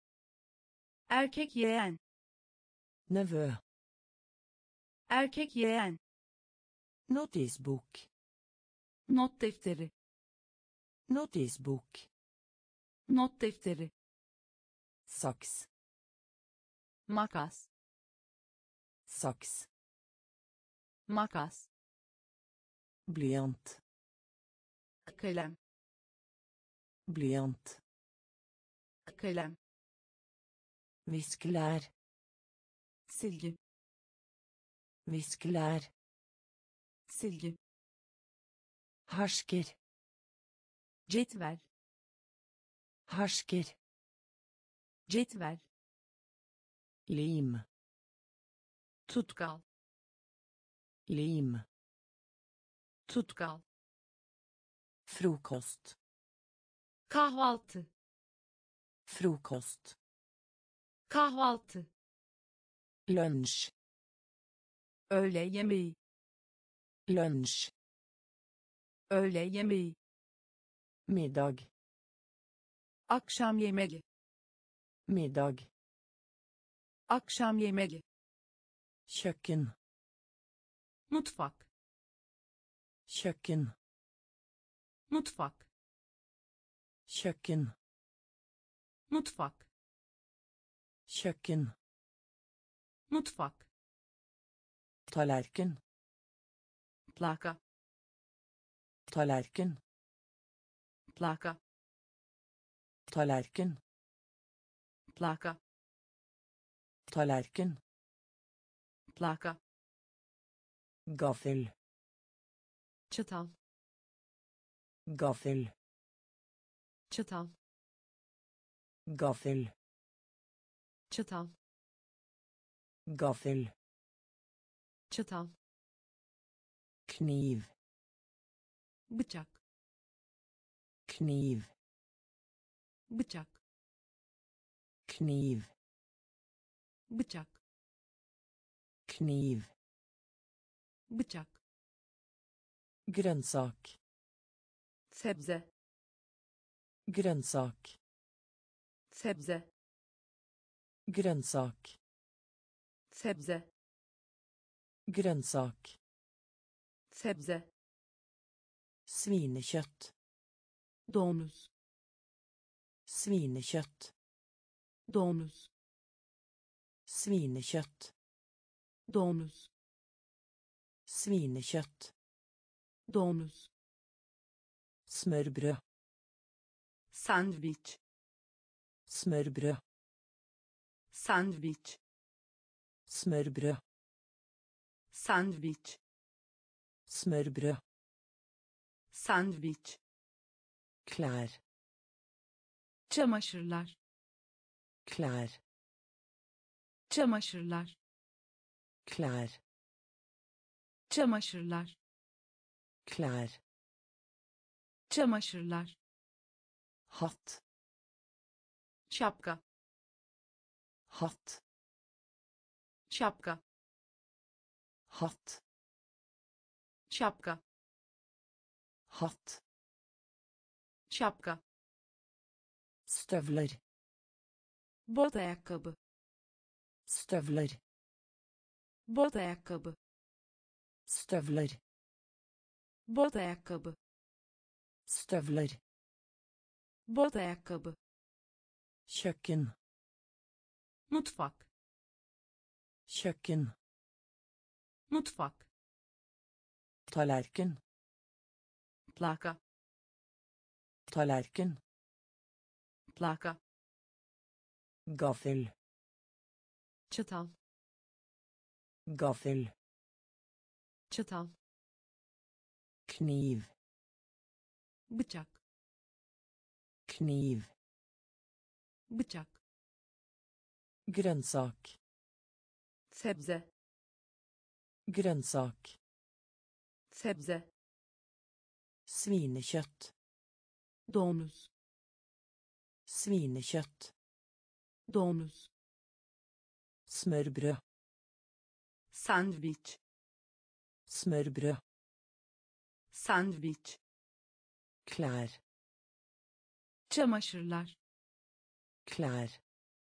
Erkek yeğen. Nevø. Erkek yeğen. Notisbok. Not defteri. Notisbok. Not defteri. Saks. Makas. Saks. Makas. Blyant. Kalem. Blyant. Kalem. Viskelær. Silgi. Viskelær. Silgi. Hersker. Cetvel. Hersker. Cetvel. Lim. Tutkal. Lim. Tutkal. Frokost. Kahvaltı. Frokost. Kahvaltı. Lunsj. Öğle yemeği. Lunsj. Öğle yemeği. Middag. Akşam yemeği. Middag. Akşam yemeği. Kjøkken. Mutfak. Kjøkken. Mutfak. Kjøkken. Mutfak. Kjøkken. Mutfak. Tallerken. Plaka. Tallerken. Plaka. Tallerken. Plaka. Tallerken. Plaka. Gaffel. Çatal. Gaffel. Çatal. Gaffel. Çatal. Gaffel. Çatal. Kniv. Bıçak. Kniv. Bıçak. Kniv. Bıçak. Kniv. Bıçak. Grønnsak. Sebze. Grønnsak. Sebze. Grønnsak. Sebze. Grønnsak. Sebze. Svinekjøtt. Domuz. Svinekjøtt. Domuz. Svinekjøtt. Domuz. Svinekjøtt. Domuz. Smørbrød. Sandviç. Smørbrød. Sandviç. Smørbrød. Sandviç. Smørbrød. Sandviç. Klær. Çamaşırlar. Klær. Çamaşırlar. Klær. Çamaşırlar. Klær. Çamaşırlar. Hatt. Şapka. Hatt. Şapka. Hatt. Şapka. Hatt. Şapka. Støvler. Bot ayakkabı. Støvler. Bot ayakkabı. Støvler. Bot ayakkabı. Støvler. Bot ayakkabı. Kjøkken. Mutfak. Kjøkken. Mutfak. Tallerken. Plaka. Tallerken. Plaka. Gaffel. Çatal. Gaffel. Çatal. Kniv. Bıçak. Kniv. Bıçak. Grönsak. Sebze. Grönsak. Sebze. Svinekött. Domuz. Svinekött. Domuz. Smørbrød. Sandviç. Smørbrød. Sandviç. Klær. Çamaşırlar. Klær.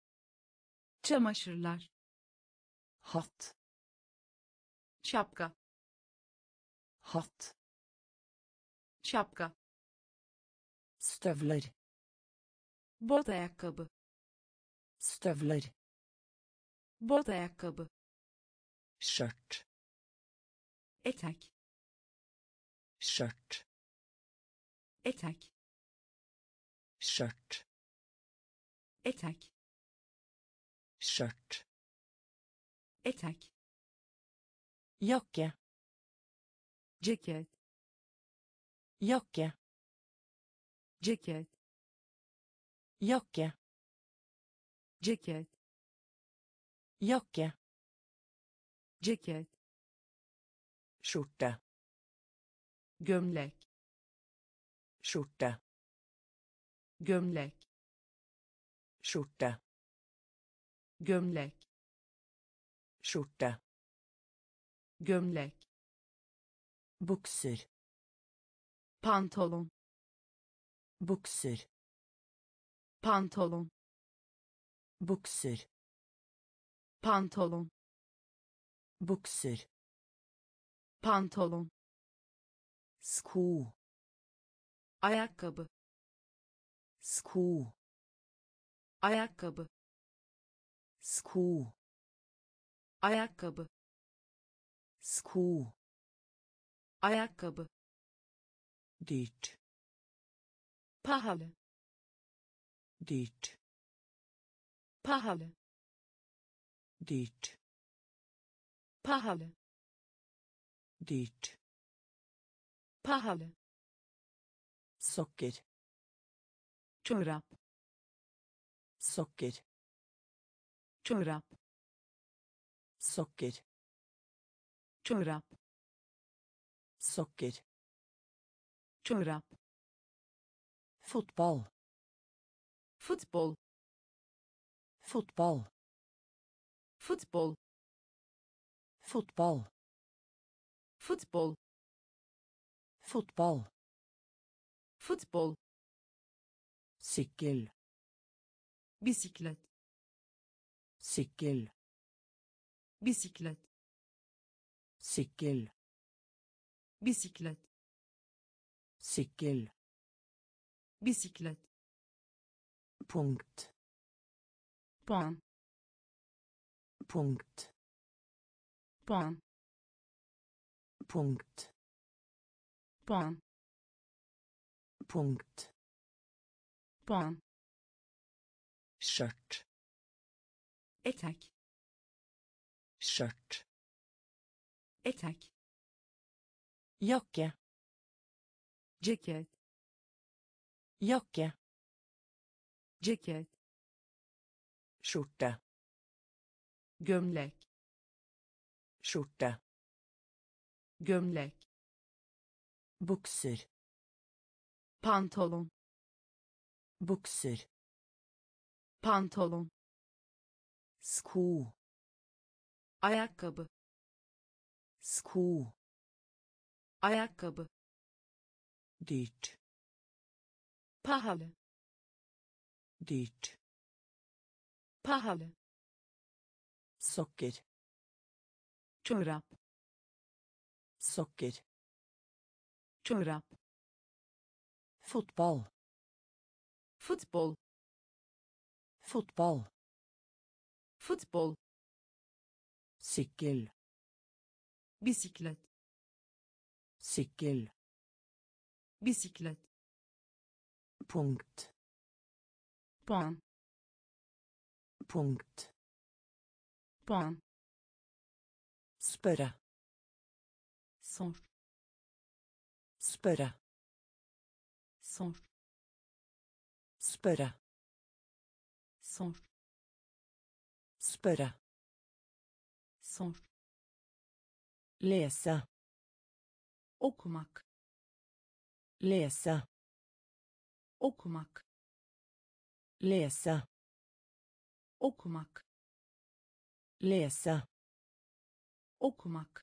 Çamaşırlar. Hatt. Şapka. Hatt. Şapka. Støvler. Bot ayakkabı. Støvler. Bot ayakkabı. Skjørt. Etek. Skjørt. Etek. Skjørt. Etek. Skjørt. Etek. Jakke. Ceket. Jakke. Ceket. Jakke. Ceket. Jakke. Ceket. Skjorte. Gömlek. Skjorte. Gömlek. Skjorte. Gömlek. Skjorte. Gömlek. Bukser. Pantolon. Bukser. Pantolon. Bukser. Pantolon. Bukser. Pantolon. Sko. Ayakkabı. Sko. Ayakkabı. Sko. Ayakkabı. Sko. Ayakkabı. Dyrt. Pahalı. Dyrt. Pahalı. Dyrt. Pahalı. Dyrt. Pahalı. Socker. Çorap. Socker. Çorap. Socker. Çorap. Socker. Çorap. Fotball. Futbol. Fotball. Futbol. Fotball. Futbol. Fotball. Futbol. Sykkel. Bisiklet. Sykkel. Bisiklet. Sykkel. Bisiklet. Sykkel. Bisiklet. Punkt. Puan. Punkt. Puan. Punkt. Puan. Punkt. Puan. Skjørt. Etek. Skjørt. Etek. Jakke. Ceket. Jakke. Ceket. Skjorte. Gömlek. Skjorte. Gömlek. Bukser. Pantolon. Bukser. Pantolon. Sko. Ayakkabı. Sko. Ayakkabı. Dyrt. Pahalı. Dyrt. Pahalı. Socker. Çorap. Socker. Çorap. Fotball. Futbol. Fotball. Futbol. Sykkel. Bisiklet. Sykkel. Bisiklet. Punkt. Puan. Punkt. Puan. Spørre. Sor. Spørre. Sor. Spørre. Sor. Spørre. Sor. Lese. Okumak. Lese. Okumak. Lese. Okumak. Lese. Okumak.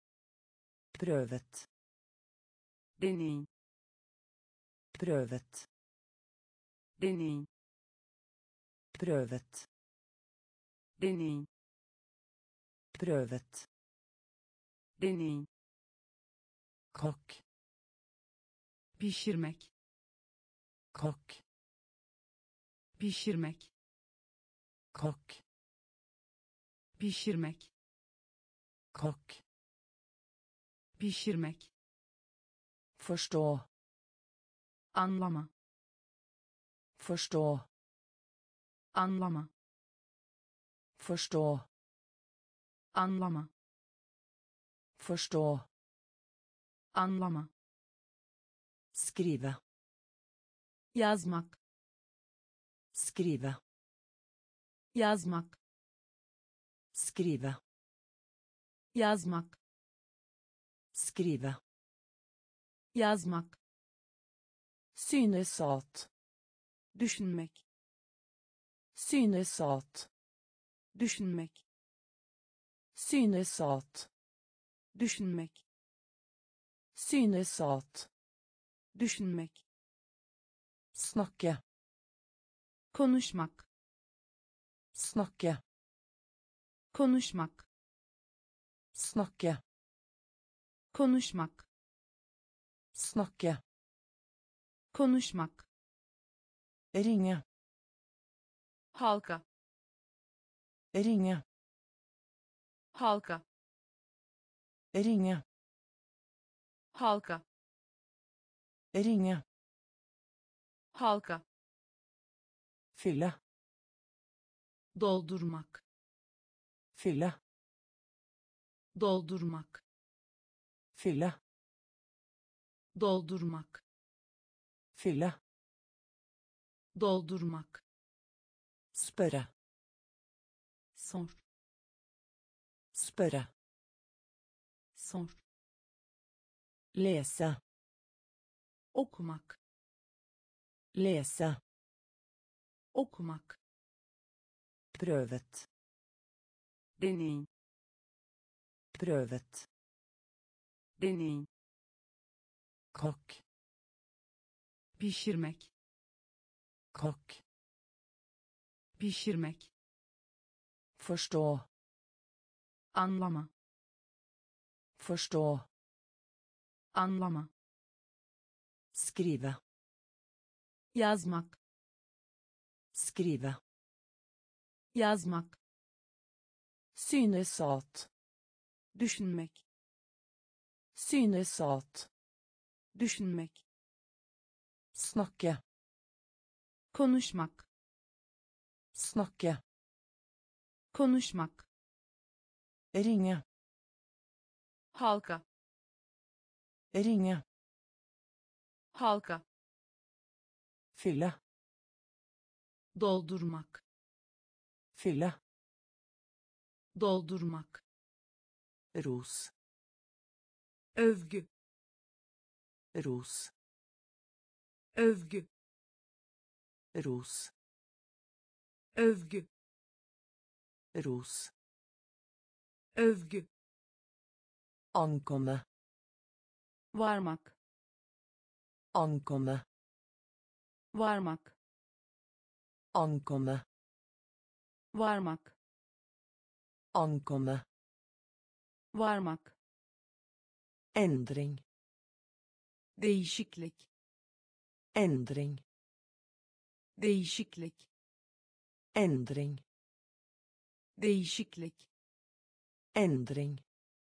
Prøvet. Deney. Prøvet. Deney. Prøvet. Deney. Prøvet. Deney. Kokk. Pişirmek. Kokk. Pişirmek. Kokk. Pişirmek. Kokk. Pişirmek. Forstå. Anlama. Forstå. Anlama. Forstå. Anlama. Forstå. Anlama. Skrive. Yazmak. Skrive. Yazmak. Skrive. Yazmak. Skrive. Yazmak. Synes at. Düşünmek. Synes at. Düşünmek. Synes at. Düşünmek. Synes at. Düşünmek. Snakke. Konuşmak. Snakke. Konuşmak. Snakke. Konuşmak. Snakke. Konuşmak. Ringe. Halka. Ringe. Halka. Ringe. Halka. Ringe. Halka. Fylle. Doldurmak. Fylle. Doldurmak. Fylle. Doldurmak. Fylle. Doldurmak. Spørre. Sor. Spørre. Sor. Lese. Okumak. Lese. Okumak. Prøvet. Deney. Prøvet. Deney. Kokk. Pişirmek. Kokk. Pişirmek. Forstå. Anlama. Forstå. Anlama. Skrive. Yazmak. Skrive. Yazmak. Synes at. Düşünmek. Synes at. Düşünmek. Snakke. Konuşmak. Snakke. Konuşmak. Ringe. Halka. Ringe. Halka. Fylle. Doldurmak. Fylle. Doldurmak. Ros. Övgü. Ros. Övgü. Ros. Övgü. Ros. Övgü. Ankomme. Varmak. Ankomme. Varmak. Ankomme. Varmak. Ankomme. Varmak. Endring. Değişiklik. Endring. Değişiklik. Endring. Değişiklik. Endring.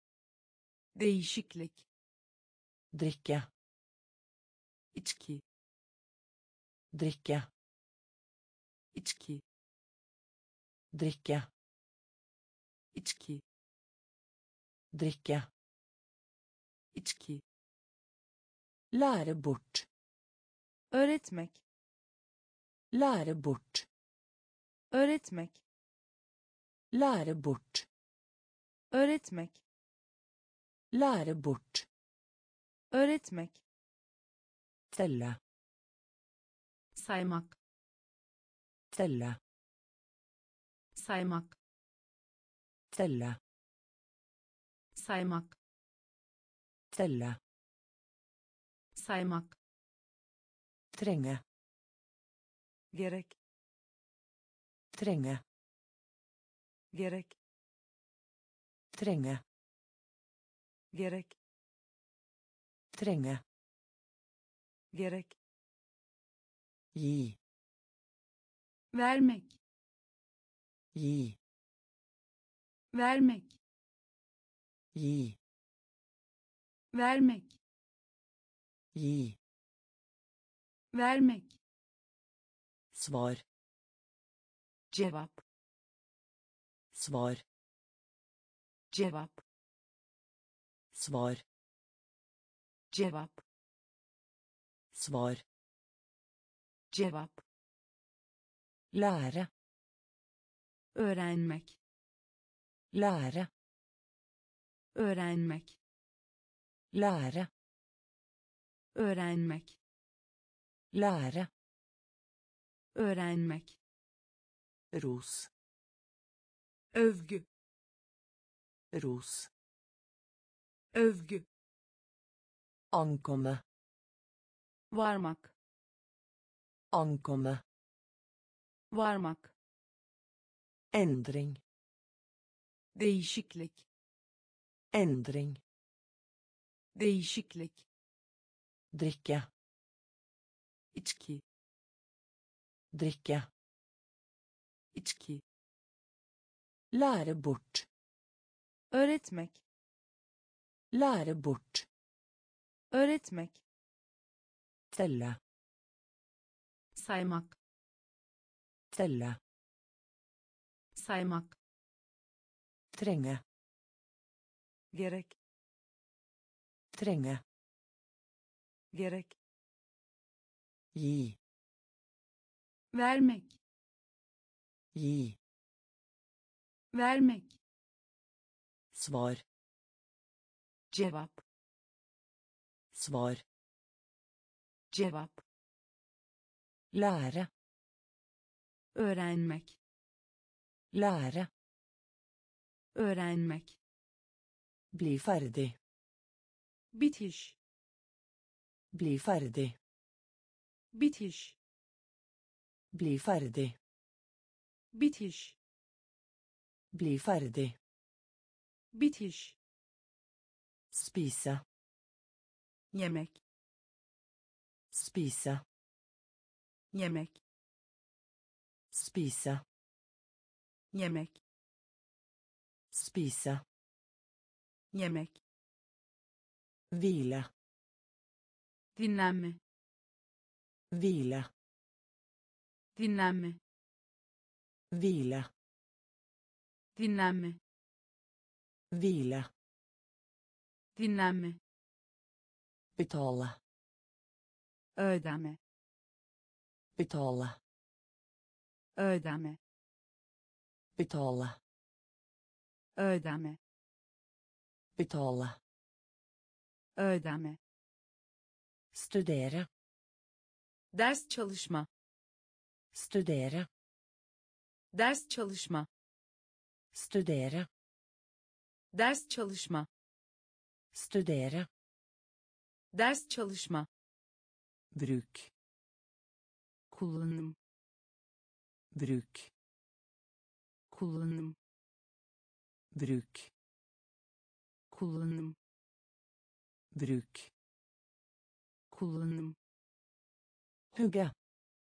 Değişiklik. Drikke. İçki. Drikke. İçki. Drikke. İçki. drikke, içki, lære bort, öğretmek, lære bort, öğretmek, lære bort, öğretmek, lære bort, öğretmek, telle, saymak, telle, saymak, telle, saymak, telle, saymak, trenge, gerek, trenge, gerek, trenge, gerek, trenge, gerek, gi, vermek, gi, vermek, gi, vermek, gi, vermek, svar, cevap, svar, cevap, svar, cevap, svar, cevap, lære, öğrenmek, lære, öğrenmek, lære, öğrenmek, lære, öğrenmek, ros, övgü, ros, övgü, ankomme, varmak, ankomme, varmak, endring, değişiklik, endring, değişiklik, drikke, içki, drikke, içki, lære bort, öğretmek, lære bort, öğretmek, telle, saymak, telle, saymak, trenge, gerek, trenge, gerek, gi, vermek, gi, vermek, svar, cevap, svar, cevap, lære, öğrenmek, lære, öğrenmek, bli ferdig, bitiş, bli ferdig, bitiş, bli ferdig, bitiş, bli ferdig, bitiş, spise, yemek, spise, yemek, spise, yemek, spise, yemek, hvile, dinlenme, hvile, dinlenme, hvile, dinlenme, hvile, dinlenme, betale, ödeme, betale, ödeme, betale, ödeme, betale, ödeme, studere, ders çalışma, studere, ders çalışma, studere, ders çalışma, studere, ders çalışma, bruk, kullanım, bruk, kullanım, bruk, kullanım, bruk, kullanım, hugge,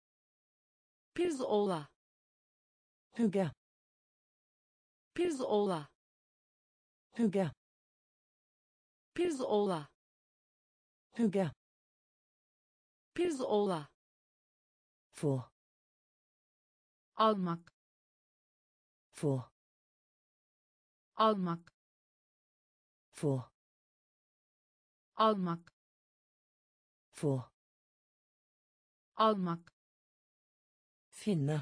pirzola, hugge, pirzola, hugge, pirzola, hugge, pirzola, få, almak, få, almak, Få. almak, Få. almak, Finne.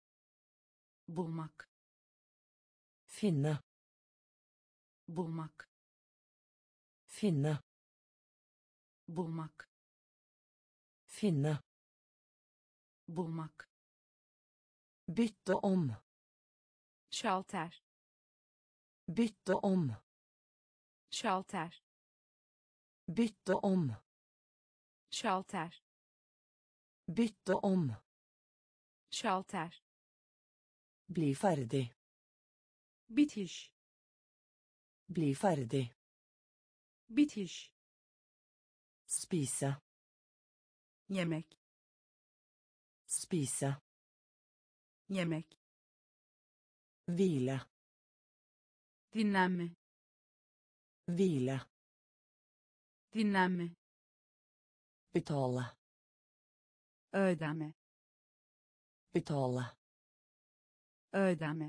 bulmak, Finne. bulmak, Finne. bulmak, Finne. bulmak, Bytte om. şalter, Bytte om. şalter, Bytte om. şalter, Bytte om. şalter, Bli ferdig. bitiş, Bli ferdig. bitiş, Spise. yemek, Spise. yemek, Hvile. dinlenme, Hvile. dinlenme, Betale. ödeme, Betale. ödeme,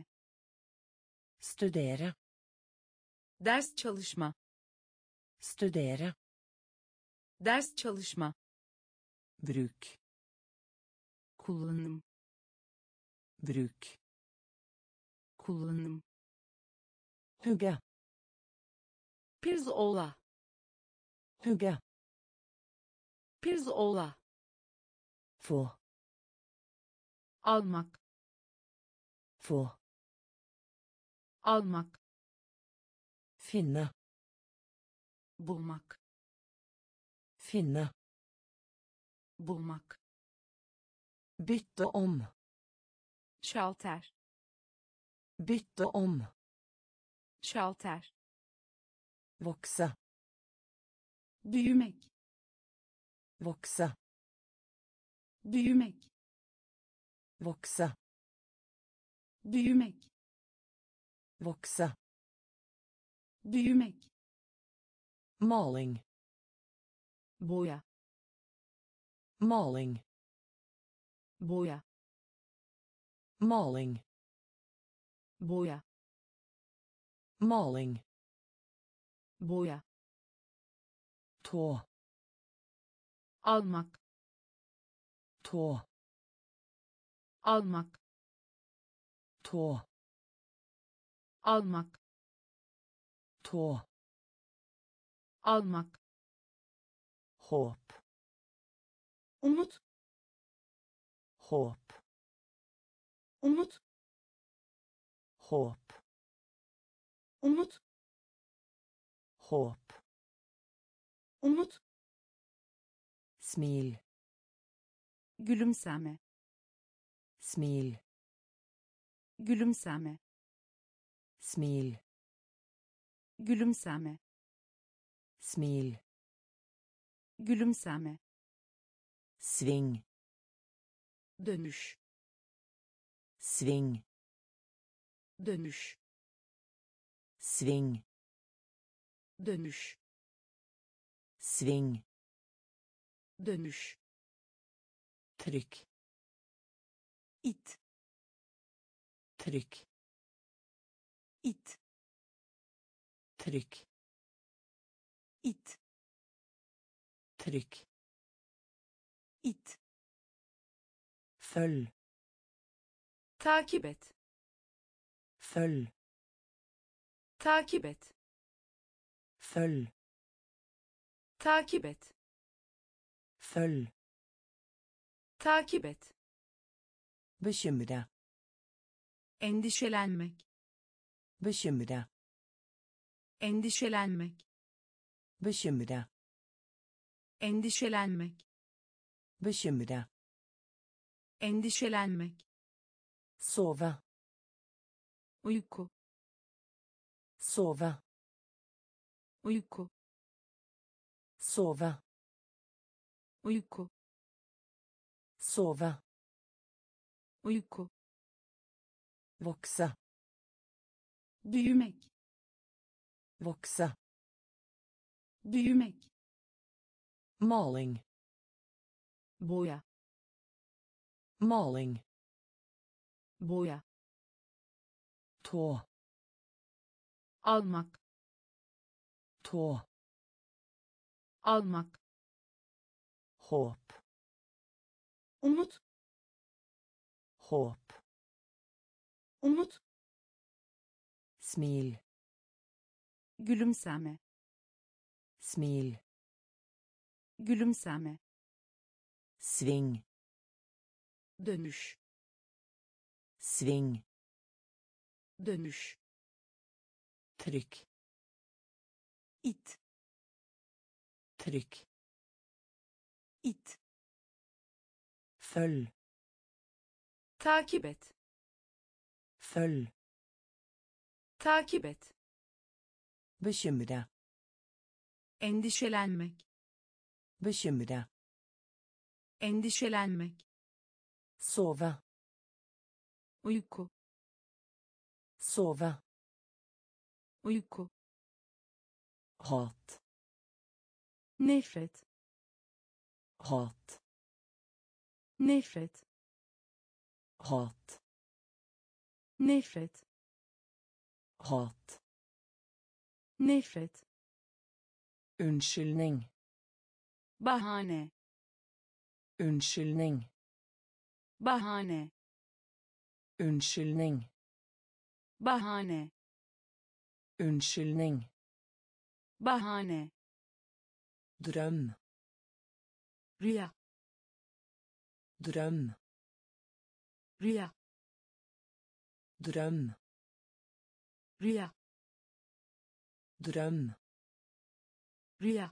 Studere. ders çalışma, Studere. ders çalışma, Bruk. kullanım, Bruk. kullanım, Hugge. pirzola, Hugge. pirzola, Få. almak, Få. almak, Finne. bulmak, Finne. bulmak, Bytte om. şalter, Bytte om. şalter, Vokse. büyümek, Vokse. büyümek, Vokse. büyümek, Vokse. büyümek, Maling. boya, Maling. boya, Maling. boya, Maling. boya, Tå. almak, Tå. almak, Tå. almak, Tå. almak, Håp. umut, Håp. umut, Håp. umut, Håp. umut, Smil. gülümseme, Smil. gülümseme, Smil. gülümseme, Smil. gülümseme, Sving. dönüş, Sving. dönüş, Sving. dönüş, Sving. dönüş, Trykk. it, Trykk. it, Trykk. it, Trykk. it, Følg. takip et, Følg. takip et, Følg. takip et, Følg. takip et, Bekymre. endişelenmek, Bekymre. endişelenmek, Bekymre. endişelenmek, Bekymre. endişelenmek, Sove. uyku, Sove. uyku, Sove. uyku, Sove. uyku, Vokse. büyümek, Vokse. büyümek, Maling. boya, Maling. boya, Tå. almak, Tå. Almak. Håp. Umut. Håp. Umut. Smil. Gülümseme. Smil. Gülümseme. Sving. Dönüş. Sving. Dönüş. Trykk. İt. Trykk. İt. Følg. Takip et. Følg. Takip et. Bekymre. Endişelenmek. Bekymre. Endişelenmek. Sove. Uyku. Sove. Uyku. Hat. Nefret. Hat. Nefret. Hat. Nefret. Hat. Nefret. Unnskyldning. Bahane. Unnskyldning. Bahane. Unnskyldning. Bahane. Unnskyldning. Bahane. Drøm. Rüya. Drøm. Rüya. Drøm. Rüya. Drøm. Rüya.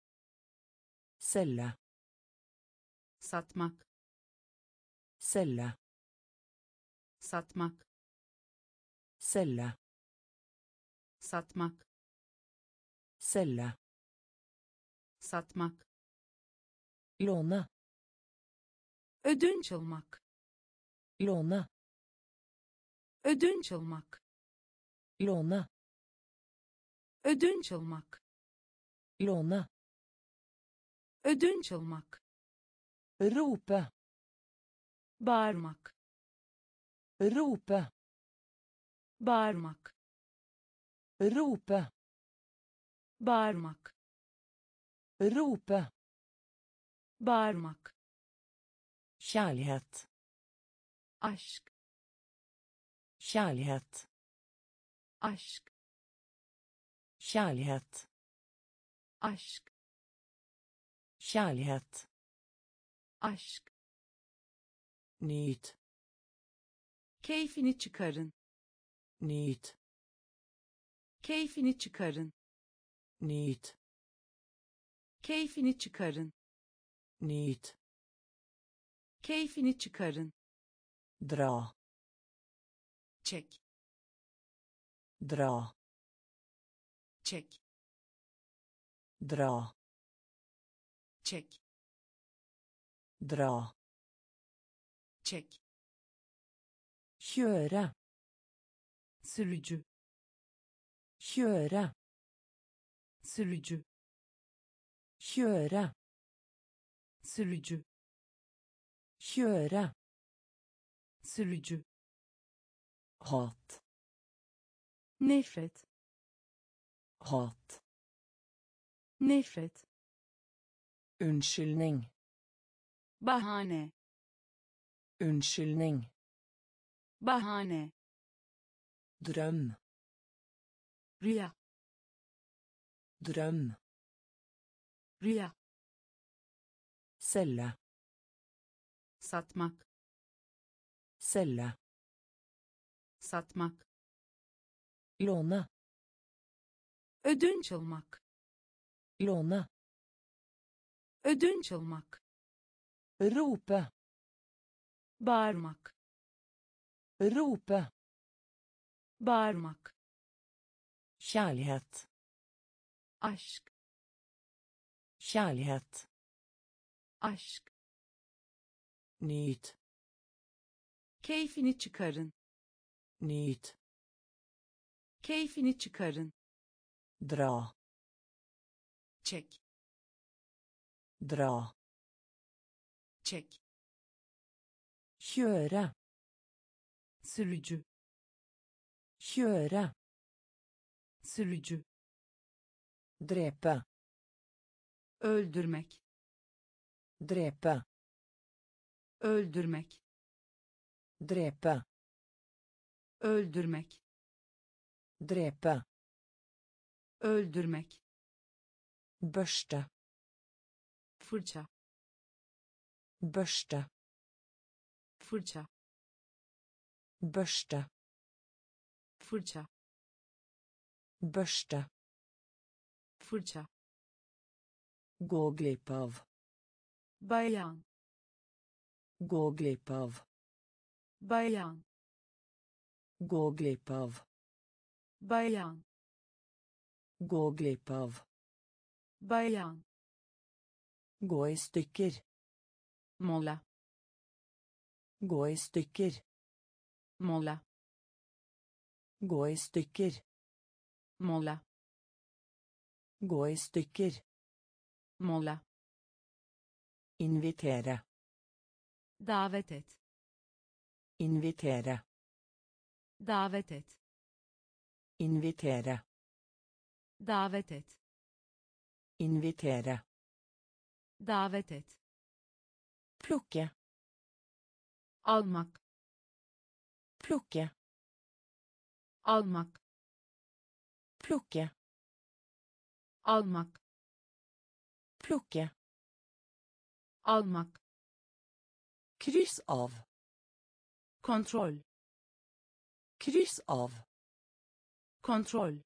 Selge. Satmak. Selge. Satmak. Selge. Satmak. Selge. Satmak. Låne. Ödünç almak. Låne. Ödünç almak. Låne. Ödünç almak. Låne. Ödünç almak. Rope. Bağırmak. Rope. Bağırmak. Rope. Bağırmak. Rope. Bağırmak. Kjærlighet. Aşk. Kjærlighet. Aşk. Kjærlighet. Aşk. Kjærlighet. Aşk. Nyt. Keyfini çıkarın. Nyt. Keyfini çıkarın. Nyt. Keyfini çıkarın. Nyt. Keyfini çıkarın. Dra. Çek. Dra. Çek. Dra. Çek. Dra. Çek. Kjøre. Sürücü. Kjøre. Sürücü. Kjøre. Sürücü. Kjøre. Sürücü. Hat. Nefret. Hat. Nefret. Unnskyldning. Bahane. Unnskyldning. Bahane. Drøm. Rüya. Drøm. Rüya. Selge. Satmak. Selge. Satmak. Låne. Ödünç almak. Låne. Ödünç almak. Rope. Bağırmak. Rope. Bağırmak. Kjærlighet. Aşk. Kjærlighet. Aşk. Nyt. Keyfini çıkarın. Nyt. Keyfini çıkarın. Dra. Çek. Dra. Çek. Kjøre. Sürücü. Kjøre. Sürücü. Drepe. Öldürmek. Drepe. Öldürmek. Drepe. Öldürmek. Drepe. Öldürmek. Børste. Fırça. Børste. Fırça. Børste. Fırça. Børste. Fırça. Gå glipp av. Bayan. Gå glipp av. Bayan. Gå glipp av. Bayan. Gå glipp av. Bayan. Gå i stykker. Molla. Gå i stykker. Molla. Gå i stykker. Molla. Gå i stykker. Molla. Invitere. Davet et. Invitere. Davet et. Invitere. Davet et. Invitere. Davet et. Plukke. Almak. Plukke. Almak. Plukke. Almak. Plukke. Almak. Kryss av. Kontroll. Kryss av. Kontroll.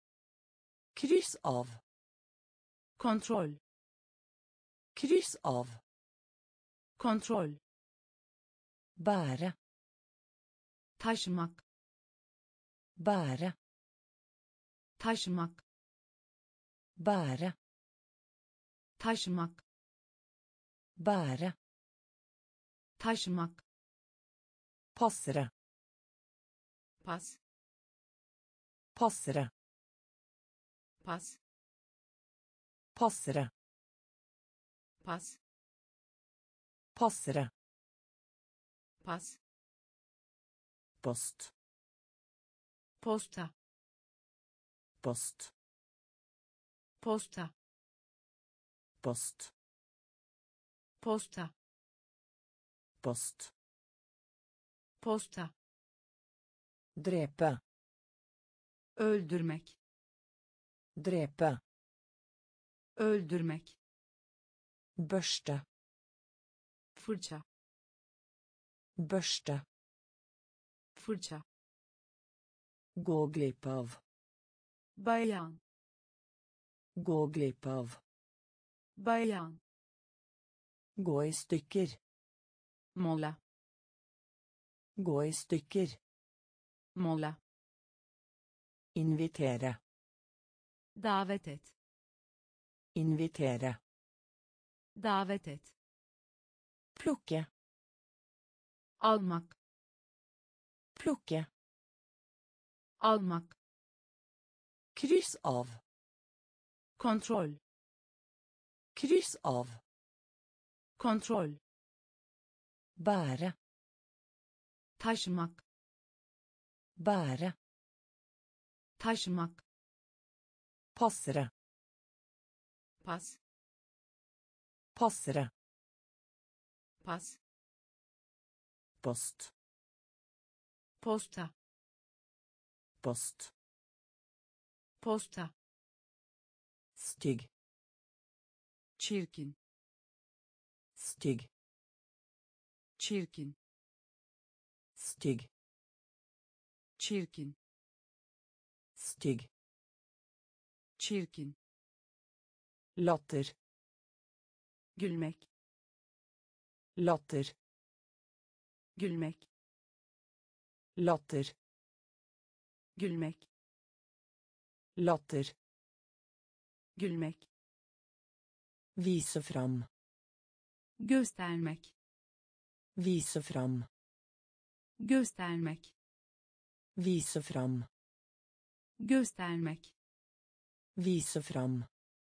Kryss av. Kontroll. Kryss av. Kontroll. Bære. Taşımak. Bære. Taşımak. Bære. Taşımak. Bære. Taşımak. Passere. Pas. Passere. Pas. Passere. Pas. Passere. Pas. Post. Posta. Post. Posta. Post. Posta. Post. Posta. Drepe. Öldürmek. Drepe. Öldürmek. Børste. Fırça. Børste. Fırça. Gå glipp av. Bayan. Gå glipp av. Bayan. Gå i stykker. Molla. Gå i stykker. Molla. Invitere. Davet et. Invitere. Davet et. Plukke. Almak. Plukke. Almak. Kryss av. Kontroll. Kryss av. Kontroll. Bære. Taşımak. Bære. Taşımak. Passere. Pas. Passere. Pas. Post. Posta. Post. Posta. Stygg. Çirkin. Stygg. Çirkin. Stygg. Çirkin. Stygg. Çirkin. Latter. Gülmek. Latter. Gülmek. Latter. Gülmek. Latter. Gülmek. Vise fram. Göstermek. Vise fram. Göstermek. Vise fram. Göstermek. Vise fram.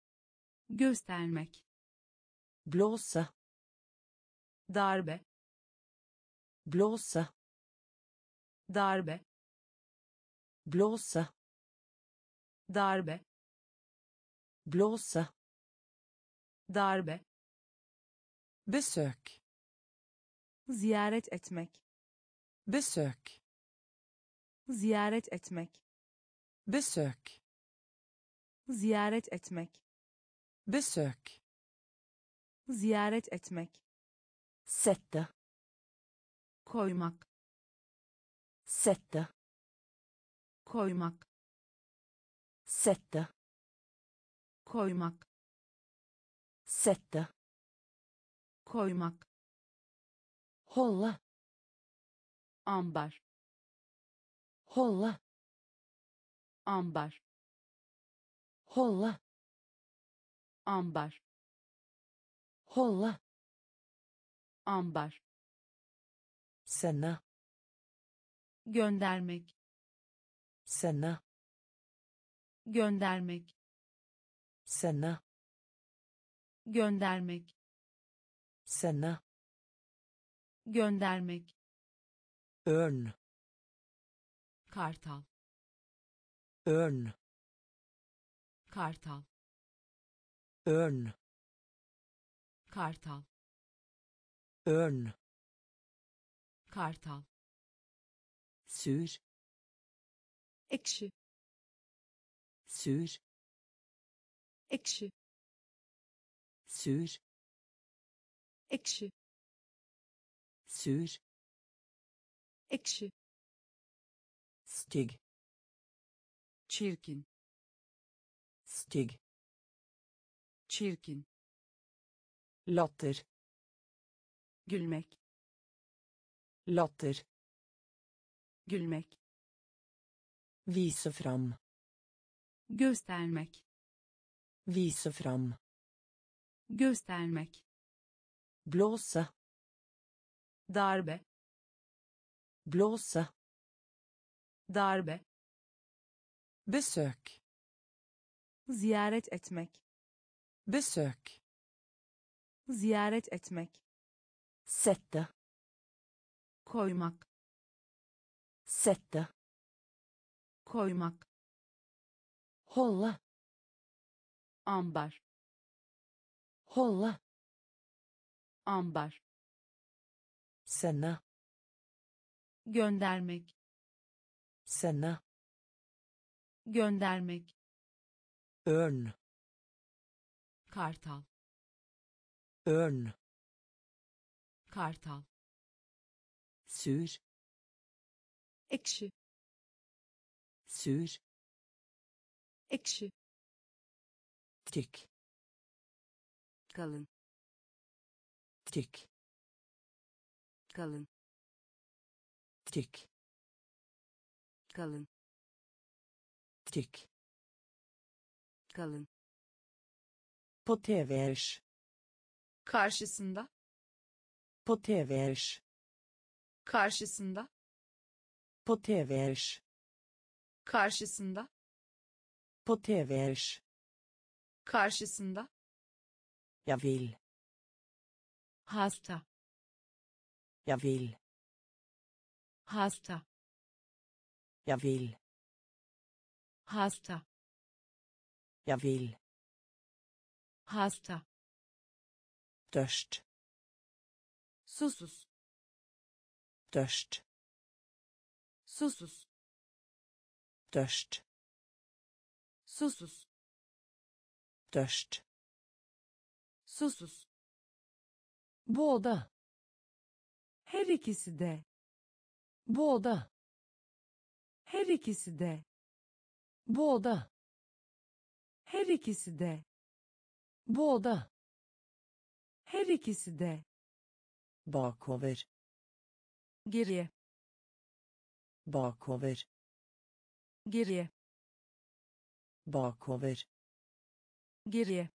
Göstermek. Blåse. Darbe. Blåse. Darbe. Blåse. Darbe. Blåse. darbe, Besök. ziyaret etmek, Besök. ziyaret etmek, Besök. ziyaret etmek, Besök. ziyaret etmek, Sette. koymak, Sette. koymak, Sette. koymak, Sette. koymak, Hålla. ambar, Hålla. ambar, Hålla. ambar, Hålla. ambar, Sende. göndermek, Sende. göndermek, Sende. göndermek, Sende. göndermek, Ørn. kartal, Ørn. kartal, Ørn. kartal, Ørn. kartal, Sur. ekşi, Sur. ekşi, Sur. ekşi, Sur. ekşi, Stygg. çirkin, Stygg. çirkin, Latter. gülmek, Latter. gülmek, Vise fram. göstermek, Vise fram. göstermek, Blåse. darbe, Blåse. darbe, Besök. ziyaret etmek, Besök. ziyaret etmek, Sette. koymak, Sette. koymak, Hålla. ambar, Hålla. ambar, Sende. göndermek, Sende. göndermek, Ørn. kartal, Ørn. kartal, Sur. ekşi, Sur. ekşi, Tykk. kalın, Tykk. kalın, Tykk. kalın, Tykk. kalın, På tvers. karşısında, På tvers. karşısında, På tvers. karşısında, På tvers. karşısında, Jag vill. hasta, Jag vill. hasta, Jag vill. hasta, Jag vill. hasta, Törst. susuz, Törst. susuz, Törst. susuz, Törst. susuz, Båda. her ikisi de, Båda. her ikisi de, Båda. her ikisi de, Båda. her ikisi de, Bakover. geriye, Bakover. geriye, Bakover. geriye,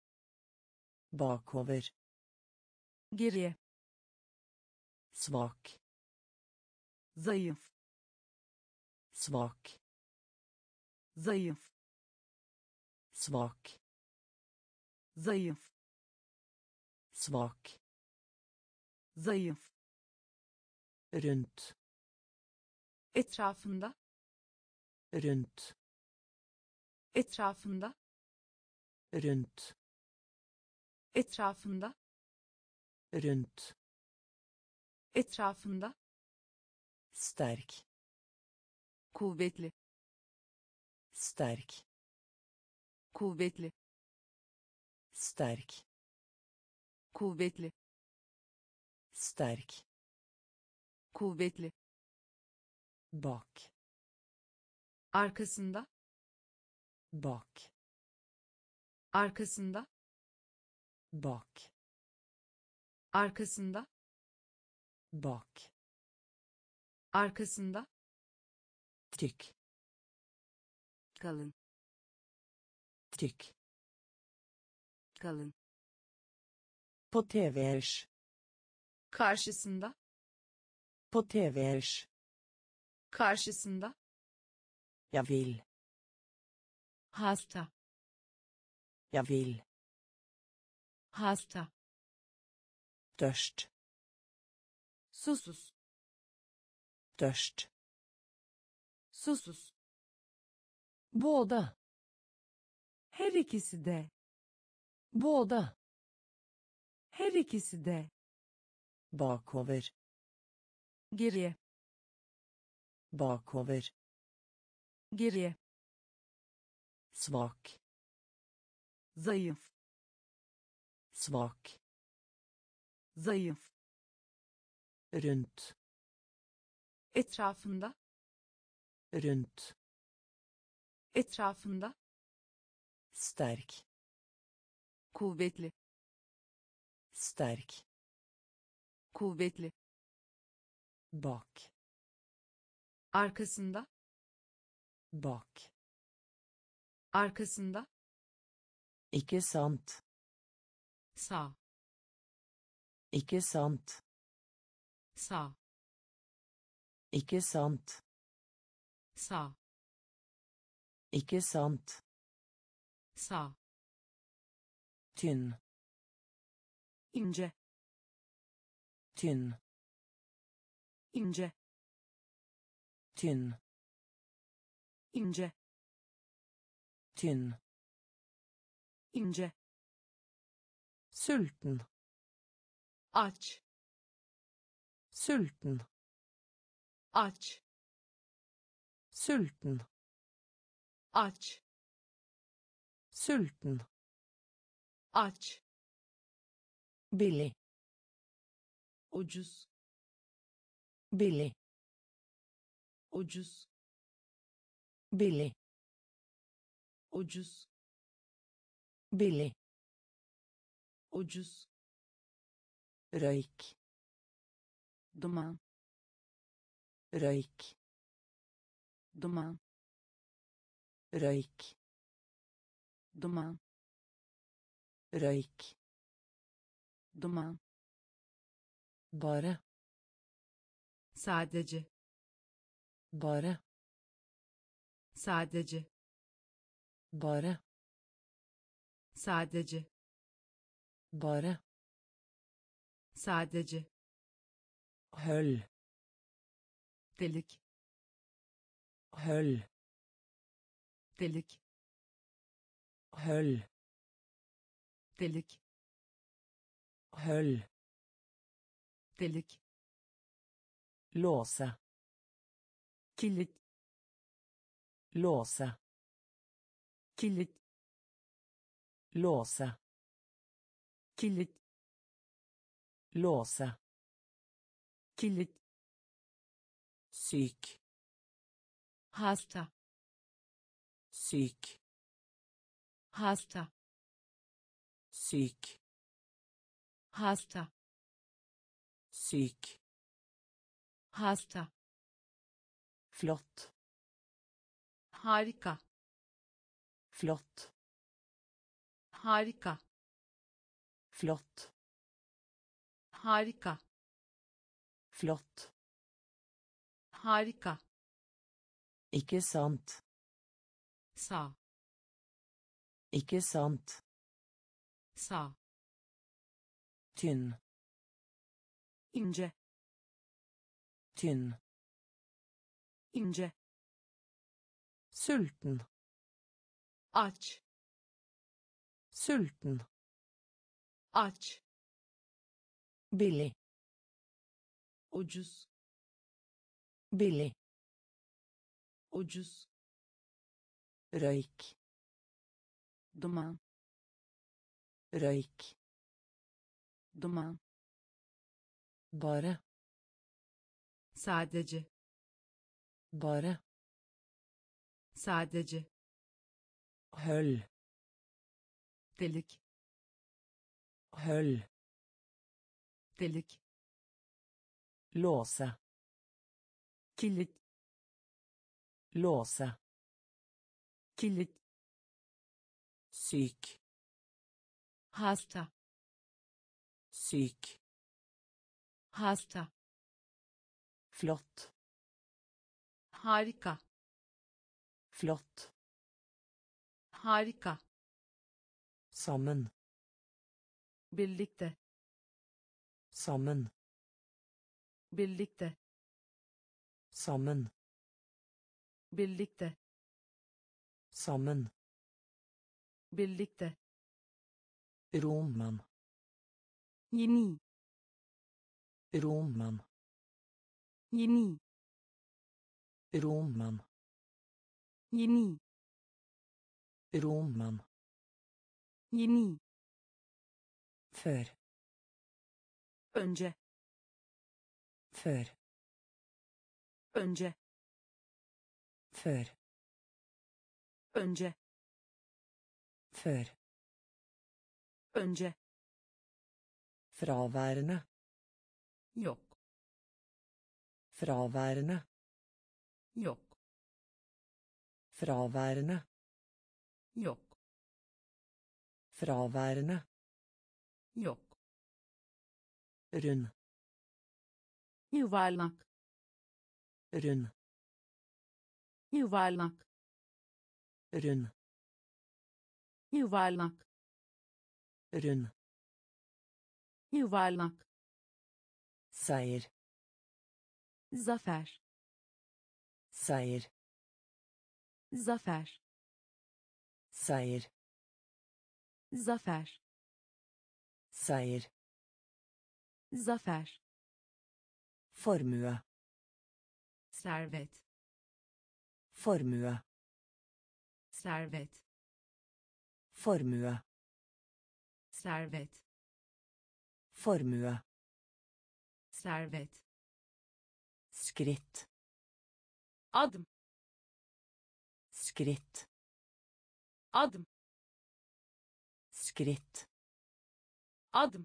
Bakover. geriye, Svak. zayıf, Svak. zayıf, Svak. zayıf, Svak. zayıf, Runt. etrafında, Runt. etrafında, Rundt. Etrafında. Rundt. Etrafında. Sterk. Kuvvetli. Sterk. Kuvvetli. Sterk. Kuvvetli. Sterk. Kuvvetli. Bak. Arkasında. Bak. Arkasında. Bak. Arkasında. Bak. Arkasında. Trykk. Kalın. Trykk. Kalın. På T V-ers. Karşısında. På T V-ers. Karşısında. Jag vill. Hasta. Jag vill. Hasta. Tørst. Susuz. Tørst. Susuz. Båda. Her ikisi de. Båda. Her ikisi de. Bakover. Geriye. Bakover. Geriye. Svak. Zayıf. Svak. Zayıf. Rundt. Etrafında. Rundt. Etrafında. Sterk. Kuvvetli. Sterk. Kuvvetli. Bak. Arkasında. Bak. Arkasında. Ikke sant. Sağ. Ikke sant. Sağ. Ikke sant. Sağ. Ikke sant. Sağ. Tynn. İnce. Tynn. İnce. Tynn. İnce. Tynn. İnce. Sulten. Aç. Sulten. Aç. Sulten. Aç. Sulten. Aç. Billig. Ucuz. Billig. Ucuz. Billig. Ucuz. Billig. Ucuz. Røyk. Duman. Røyk. Duman. Røyk. Duman. Røyk. Duman. Bare. Sadece. Bare. Sadece. Bare. Sadece. Bare. Sadece. Høll. Delik. Høll. Delik. Høll. Delik. Høll. Delik. Låse. Kilit. Låse. Kilit. Låse. Kilit. Låse. Kilit. Syk. Hasta. Syk. Hasta. Syk. Hasta. Syk. Hasta. Flott. Harika. Flott. Harika. Flott. Harika. Flott. Harika. Ikke sant. Sağ. Ikke sant. Sağ. Tynn. İnce. Tynn. İnce. Sulten. Aç. Sulten. aç, Billig. ucuz, Billig. ucuz, Røyk. duman, Røyk. duman, Bare. sadece, Bare. sadece, Høll. delik, Høll. delik, Låse. kilit, Låse. kilit, Syk. hasta, Syk. hasta, Flott. harika, Flott. harika, Sammen. birlikte, Sammen. birlikte, Sammen. birlikte, Sammen. birlikte, Roman. yeni, Roman. yeni, Roman. yeni, Roman. yeni, Før. önce, Før. önce, Før. önce, Før. önce, Fraværende. yok, Fraværende. yok, Fraværende. yok, Fraværende. yok, Rund. yuvarlak, Rund. yuvarlak, Rund. yuvarlak, Rund. yuvarlak, Seier. zafer, Seier. zafer, Seier. zafer, Seier. zafer, Formue. servet, Formue. servet, Formue. servet, Formue. servet, Skritt. adım, Skritt. adım, Skritt. adım,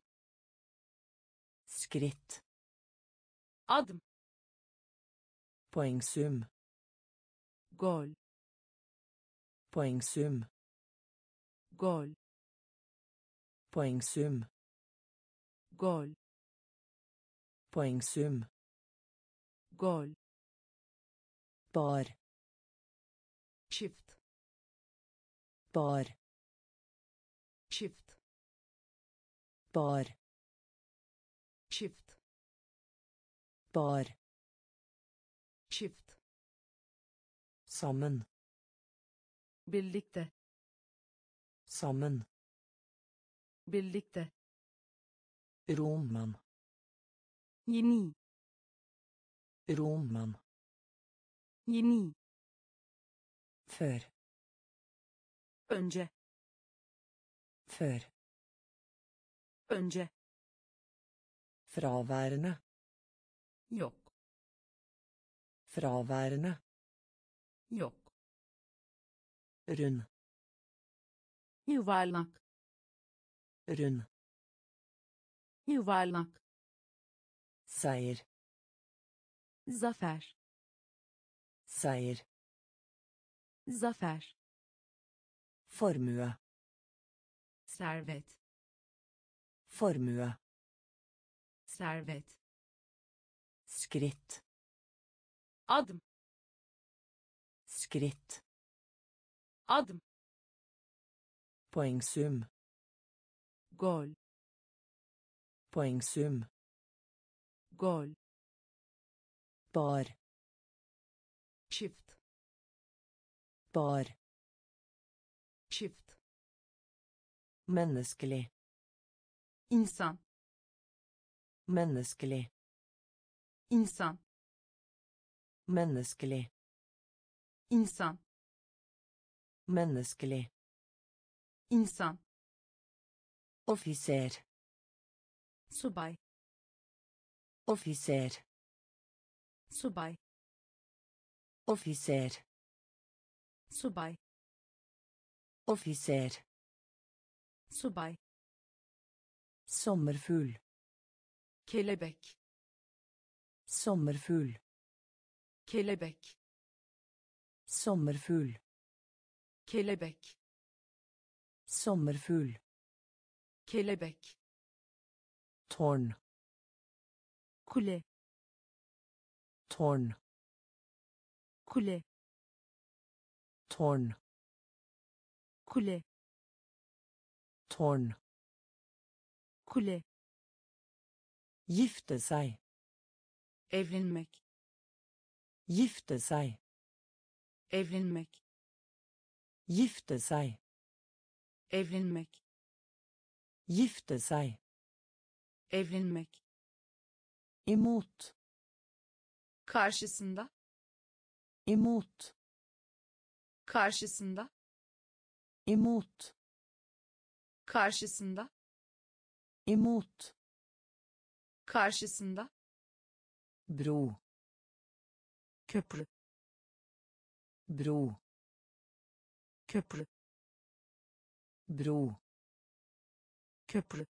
Skritt. adım, Poengsum. gol, Poengsum. gol, Poengsum. gol, Poengsum. gol, Bar. çift, Bar. çift, Bar. çift, Bar. çift, Sammen. birlikte, Sammen. birlikte, Roman. yeni, Roman. yeni, Før. önce, Før. önce, Fraværende. yok, Fraværende. yok, Rund. yuvarlak, Rund. yuvarlak, Seier. zafer, Seier. zafer, Formue. servet, Formue. servet, Skritt. adım, Skritt. adım, Poengsum. gol, Poengsum. gol, Bar. çift, Bar. çift, Menneskelig. insan, Menneskelig. insan, Menneskelig. insan, Menneskelig. insan, Offiser. subay, Offiser. subay, Offiser. subay, Offiser. subay, Sommerfugl. kelebek, Sommerfugl. kelebek, Sommerfugl. kelebek, Sommerfugl. kelebek, Tårn. kule, Tårn. kule, Tårn. kule, Tårn. kule, Gifte seg. evlenmek, Gifte seg. evlenmek, Gifte seg. evlenmek, Gifte seg. evlenmek, İmot. karşısında, İmot. karşısında, İmot. karşısında, İmot. karşısında, Bro. köprü, Bro. köprü, Bro. köprü,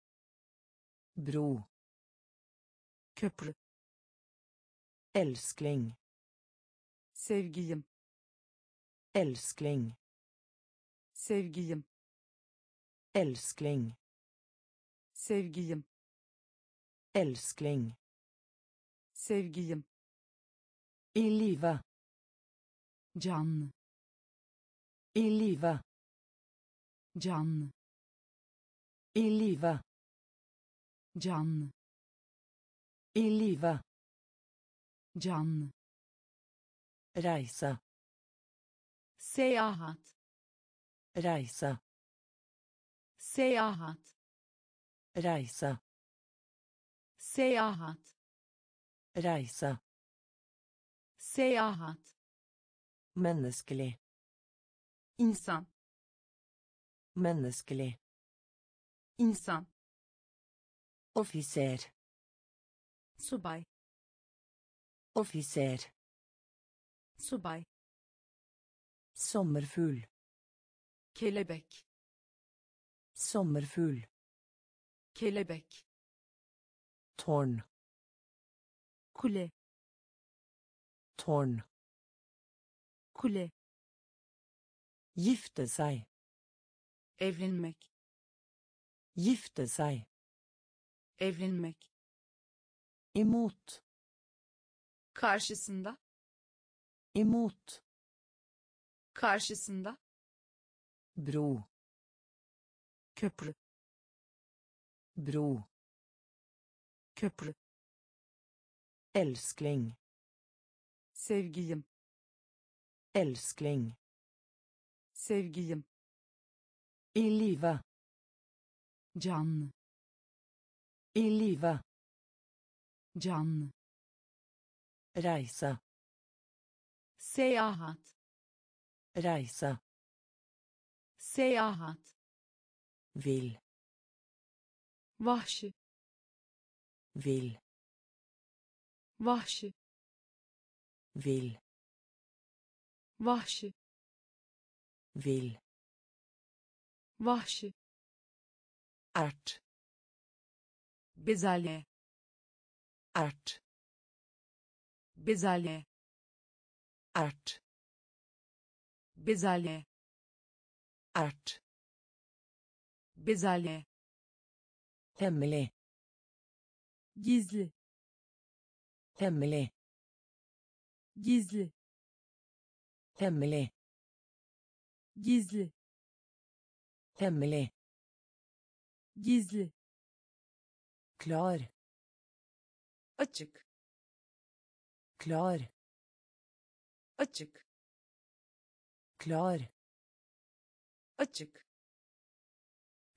Bro. köprü, Elskling. sevgilim, Elskling. sevgilim, Elskling. sevgilim, Elskling. sevgilim, I live. canlı, I live. canlı, I live. canlı, I live. canlı, Reise. seyahat, Reise. seyahat, Reise. seyahat, Reise. seyahat, Menneskelig. insan, Menneskelig. insan, Offiser. subay, Offiser. subay, Sommerfugl. kelebek, Sommerfugl. kelebek, Tårn. kule, Tårn. kule, Gifte seg. evlenmek, Gifte seg. evlenmek, İmot. karşısında, İmot. karşısında, Bro. köprü, Bro. köprü, Elskling. sevgilim, Elskling. sevgilim, I live. canlı, I live. canlı, Reise. seyahat, Reise. seyahat, Vil. vahşi, Vil. vahşi, Vil. vahşi, Vil. vahşi, Ert. bezelye, Ert. bezelye, Ert. bezelye, Ert. bezelye, Hemmelig. gizli, Hemmelig. gizli, Hemmelig. gizli, Hemmelig. gizli, Klar. açık, Klar. açık, Klar. açık,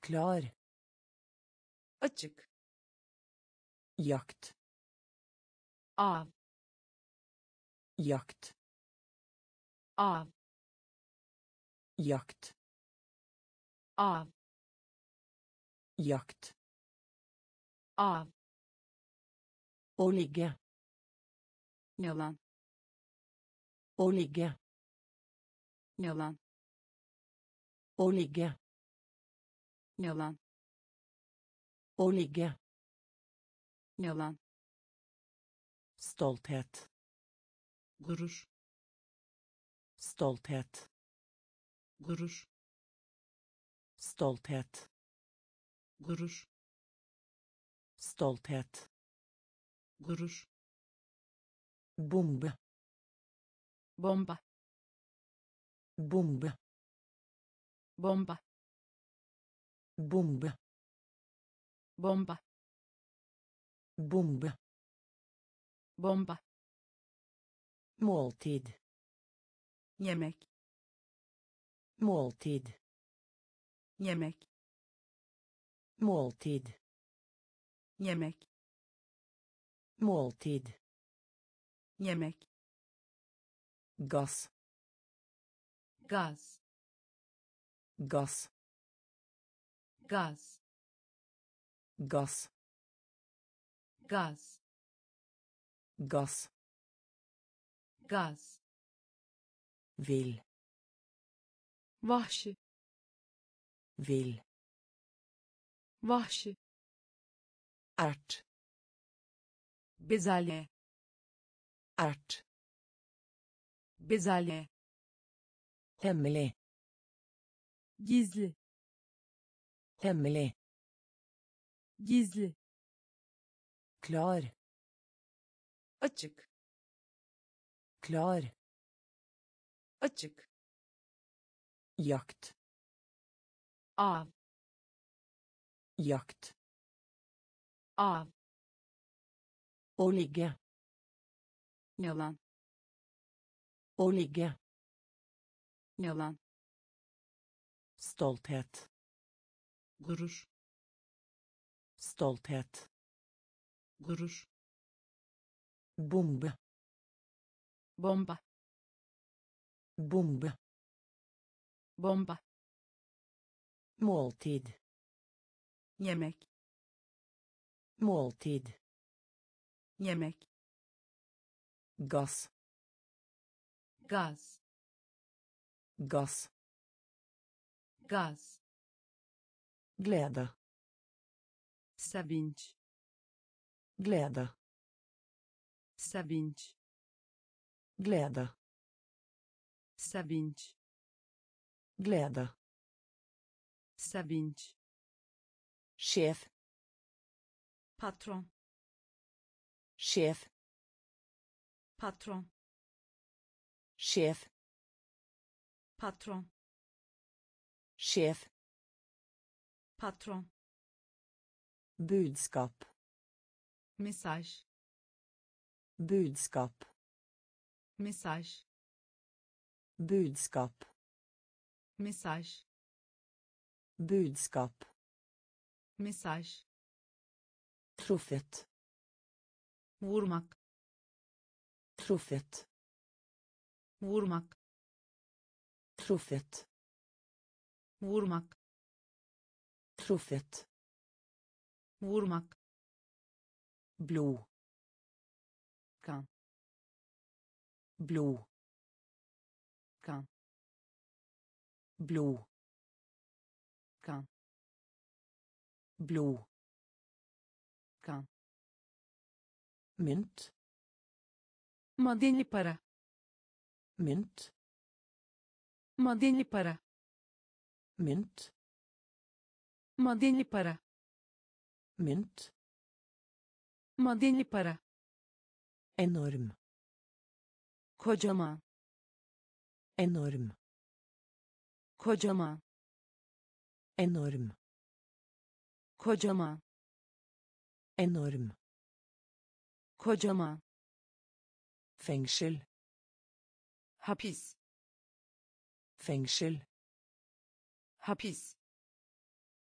Klar. Açık. Jakt. Av. Jakt. Av. Jakt. Av. Jakt. Av. Å ligge. Yalan. Å ligge. Yalan. Å ligge. Yalan. Å ligge. Yalan. Stolthet. Gurur. Stolthet. Gurur. Stolthet. Gurur. Stolthet. Gurur. Bombe. Bomba. Bombe. Bomba. Bombe. Bomba. Bombe. Bomba. Måltid. Yemek. Måltid. Yemek. Måltid. Yemek. Måltid. Yemek. Gass. Gaz. Gass. Gaz. Gass. Gaz. Gass. Gaz. Vill. Vahşi. Vill. Vahşi. Ärt. Bezelye. Ärt. Bezelye. Hemmelig. Gizli. Hemmelig. Gizli. Klar. Açık. Klar. Açık. Jakt. Av. Jakt. Av. Å ligge. Yalan. Å ligge. Yalan. Stolthet. Gurur. Stolthet. Gurur. Bombe. Bomba. Bombe. Bomba. Måltid. Yemek. Måltid. Yemek. Gass. Gaz. Gass. Gaz. Glede. Sevinç. Glede. Sevinç. Glede. Sevinç. Glede. Sevinç. Sjef. Patron. Sjef. Patron. Sjef. Patron. Sjef. Patron. Budskap. Mesaj. Budskap. Mesaj. Budskap. Mesaj. Budskap. Mesaj. Truffet. Vurmak. Truffet. Vurmak. Truffet. Vurmak. Truffet. Vurmak. Blod. Kan. Blod. Kan. Blod. Kan. Blod. Kan. Mynt. Madenli para. Mynt. Madenli para. Mynt. Madenli para. Mynt. Madenli para. Enorm. Kocaman. Enorm. Kocaman. Enorm. Kocaman. Enorm. Kocaman. Fengsel. Hapis. Fengsel. Hapis.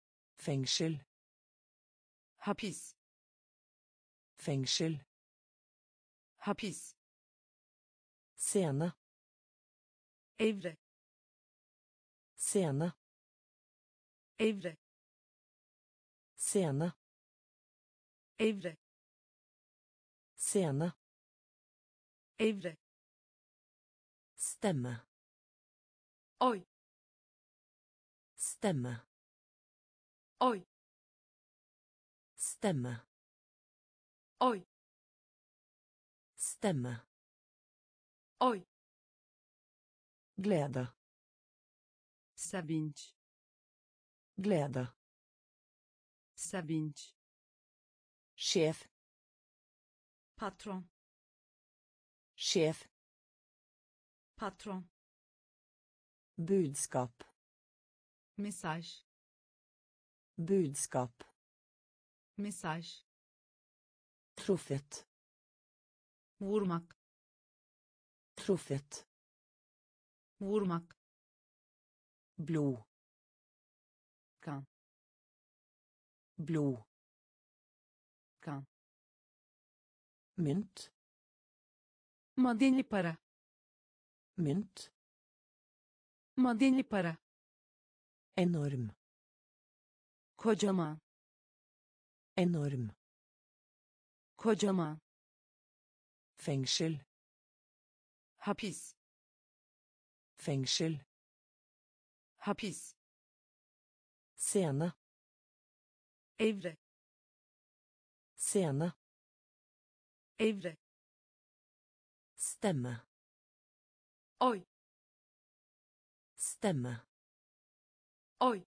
Fengsel. Hapis. Fengsel. Hapis. Scene. Evre. Scene. Evre. Scene. Evre. Scene. Evre. Stemme. Oy. Stemme. Oy. Stemme. Oy. Stemme. Oy. Glede. Sevinç. Glede. Sevinç. Sjef. Patron. Sjef. Patron. Budskap. Mesaj. Budskap. Mesaj. Truffet. Vurmak. Truffet. Vurmak. Blod. Kan. Blod. Kan. Mynt. Madeni para. Mynt. Madeni para. Enorm. Kocaman. Enorm. Kocaman. Fengsel. Hapis. Fengsel. Hapis. Scene. Evre. Scene. Evre. Stemme. Oy. Stemme. Oy.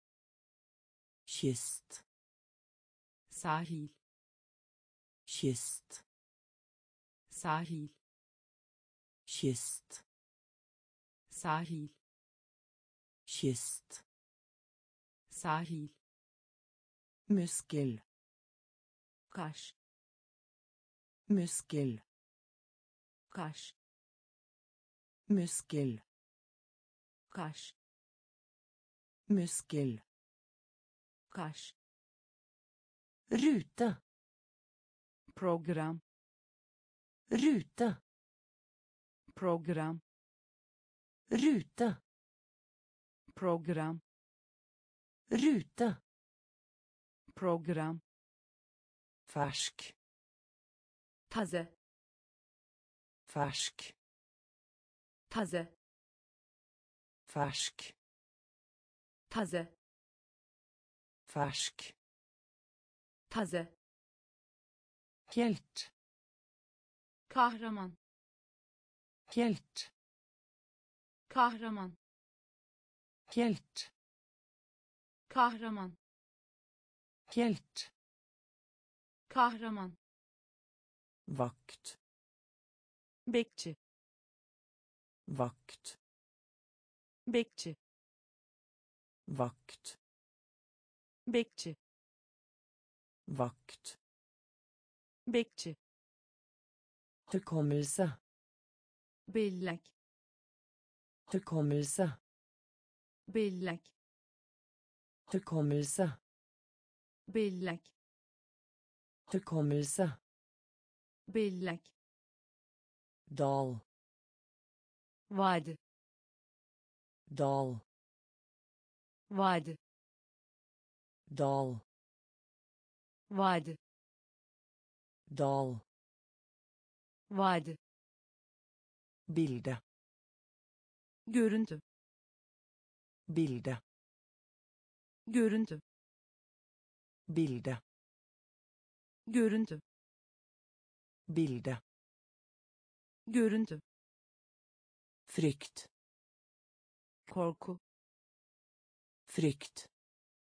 Kyst. Sahil. Kyst. Sahil. Kyst. Sahil. Kyst. Sahil. Muskel. Kaş. Muskel. Kaş. Muskel. Kaş. Muskel. Kaş. Rute. Program. Rute. Program. Rute. Program. Rute. Program. Fersk. Taze. Fersk. Taze. Fersk. Taze. Fersk. Taze. Helt. Kahraman. Helt. Kahraman. Helt. Kahraman. Helt. Kahraman. Vakt. Bekçi. Vakt. Bekçi. Vakt. Bekçi. Vakt. Bekçi. Hukommelse. Bellek. Hukommelse. Bellek. Hukommelse. Bellek. Hukommelse. Bellek. Dal. Vadi. Dal. Vadi. Dal. Vadi. Dal. Vadi. Bilde. Görüntü. Bilde. Görüntü. Bilde. Görüntü. Bilde. Görüntü. Frykt. Korku. Frykt.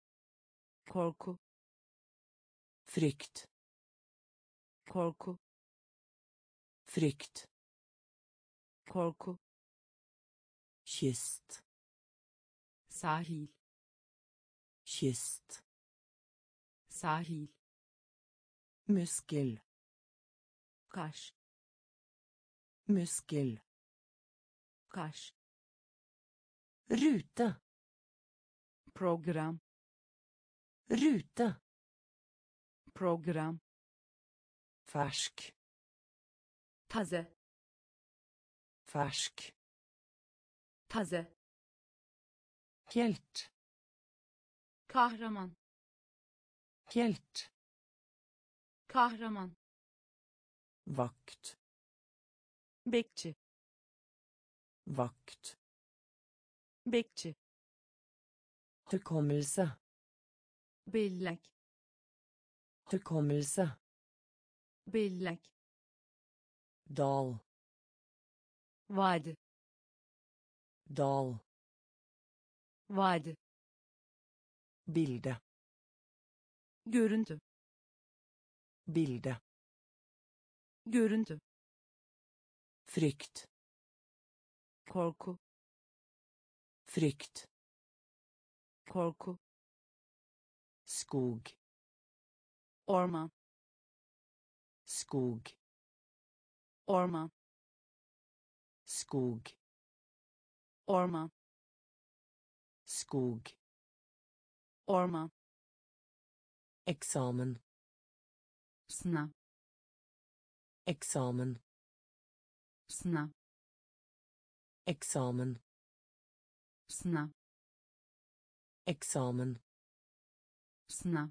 Korku. Frykt. Korku. Frykt. Korku. Kyst. Sahil. Kyst. Sahil. Muskel. Kaş. Muskel. Ruta. Program. Färsk. Taze. Färsk. Taze. Helt. Kahraman. Helt. Kahraman. Vakt. Bekçi. Vakt. Bekçi. Hukommelse. Bellek. Hukommelse. Bellek. Dal. Vadi. Dal. Vadi. Bilde. Görüntü. Bilde. Görüntü. Frykt. Korku. Frykt. Korku. Skog. Orman. Skog. Orman. Skog. Orman. Skog. Orman. Eksamen. Sınav. Eksamen. Sınav. Eksamen. Sınav. Eksamen. Sınav.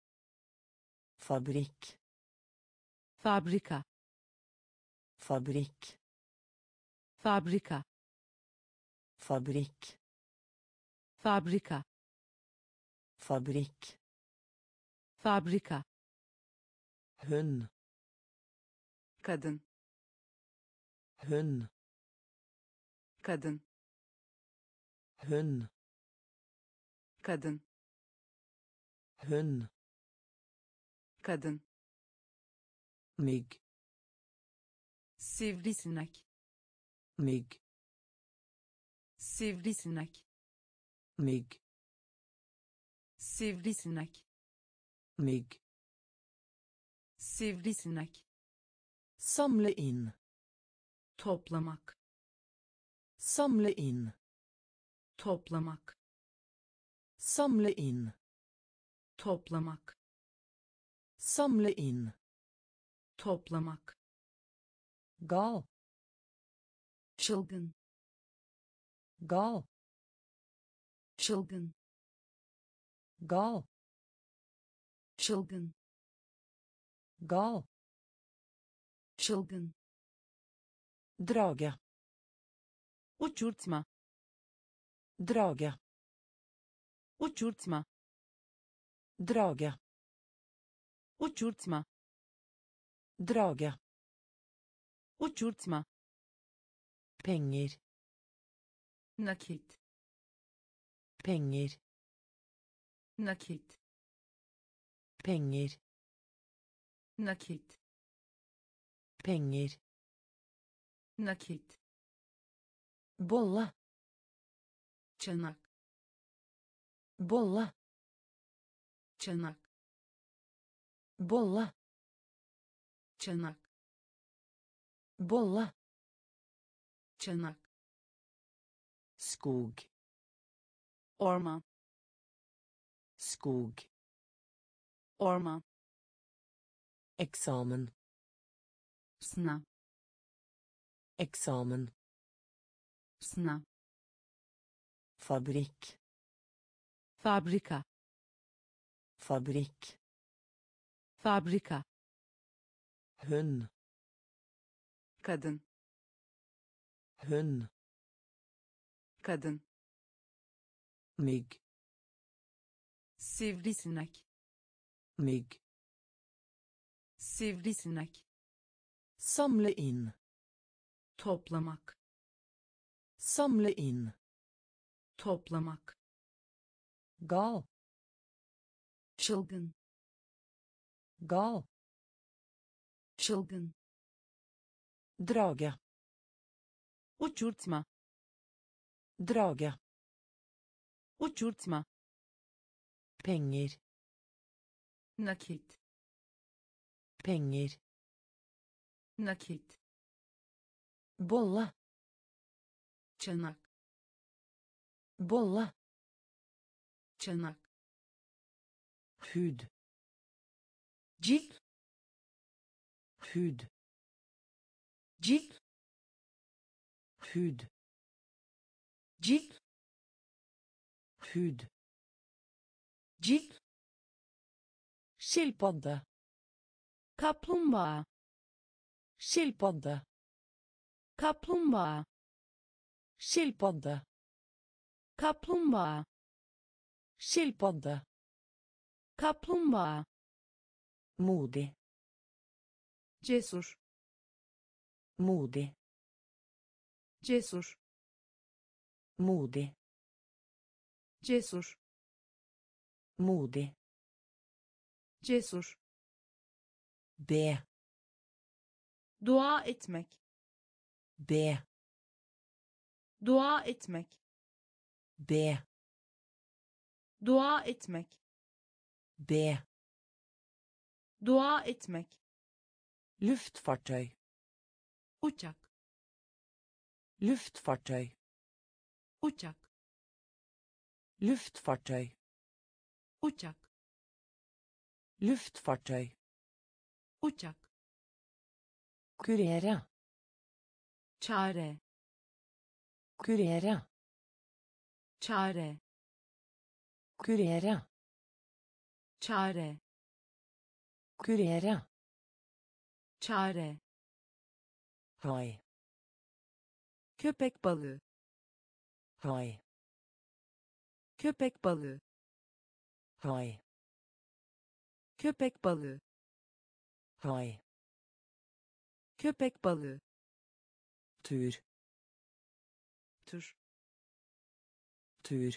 Fabrik. Fabrika. Fabrik. Fabrika. Fabrik. Fabrika. Fabrik. Fabrika. Hund. Kadın. Hund. Kadın. Hund. Kadın. Hund. Kadın. Mygg. Sivrisinek. Mygg. Sivrisinek. Mygg. Sivrisinek. Mygg. Sivrisinek. Samle in. Toplamak. Samle in. Toplamak. Samle in. Toplamak. Samle in. Toplamak. Gal. Çılgın. Gal. Çılgın. Gal. Çılgın. Gal. Çılgın. Drage. Uçurtma. Drage. Uçurtma. Drage. Uçurtma. Drage. Uçurtma. Penger. Nakit. Penger. Nakit. Penger. Nakit. Penger. Nakit. Bolla. Çanak. Bolla. Çanak. Bolla. Çanak. Bolla. Çanak. Skog. Orman. Skog. Orman. Eksamen. Sınav. Eksamen. Sınav. Fabrik. Fabrika. Fabrik. Fabrika. Hund. Kadın. Hund. Kadın. Mygg. Sivrisinek. Mygg. Sivrisinek. Samle in. Toplamak. Samle in. Toplamak. Gal. Çılgın. Gal. Çılgın. Drage. Uçurtma. Drage. Uçurtma. Penger. Nakit. Penger. Nakit. Bolla. Çanak. Bolla. Çanak. hud, cilt, hud, cilt, hud, cilt, hud, cilt, skilpadde, kaplumbağa, skilpadde, kaplumbağa, skilpadde, kaplumbağa, skilpadde, kaplumbağa, modig, cesur, modig, cesur, modig, cesur, modig, cesur, be, dua etmek, be, dua etmek, be, dua etmek, be, dua etmek, luftfartøy, uçak, luftfartøy, uçak, luftfartøy, uçak, luftfartøy, uçak, kurere, çare, kurere, çare, kurere, çare, kurere, çare, hai, köpek balığı, hai, köpek balığı, hai, köpek balığı, hai, köpek balığı, tur, tur, tur,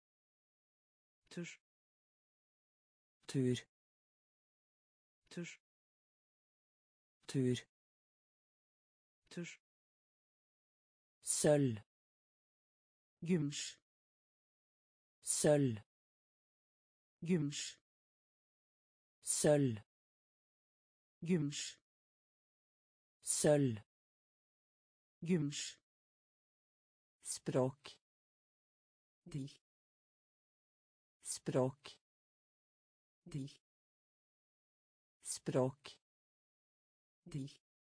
tur, tur, tur, tur, tur, sølv, gümüş, sølv, gümüş, sølv, gümüş, sølv, gümüş, språk, dil, språk, dil, språk, dil,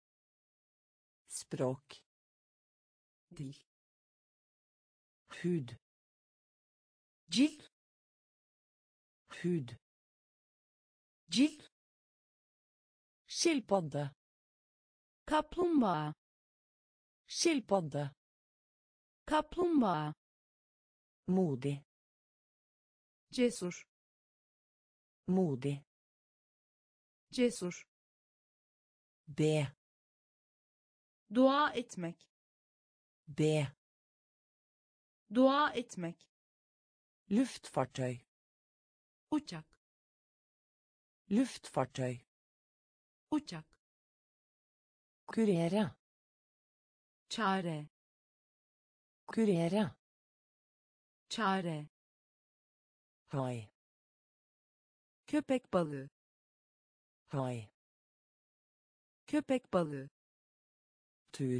språk, dil, hud, cilt, hud, cilt, skilpadde, kaplumbağa, skilpadde, kaplumbağa, modig, cesur, modig, cesur, be, dua etmek, be, dua etmek, luftfartøy, uçak, luftfartøy, uçak, kurere, çare, kurere, çare, hai, köpek balığı, hai, köpek balığı, tur,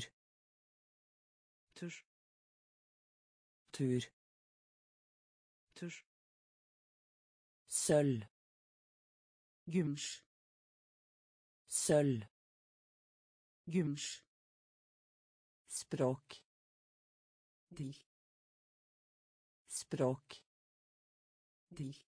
tur, tur, tur, sølv, gümüş, sølv, gümüş, språk, dil, språk, dil,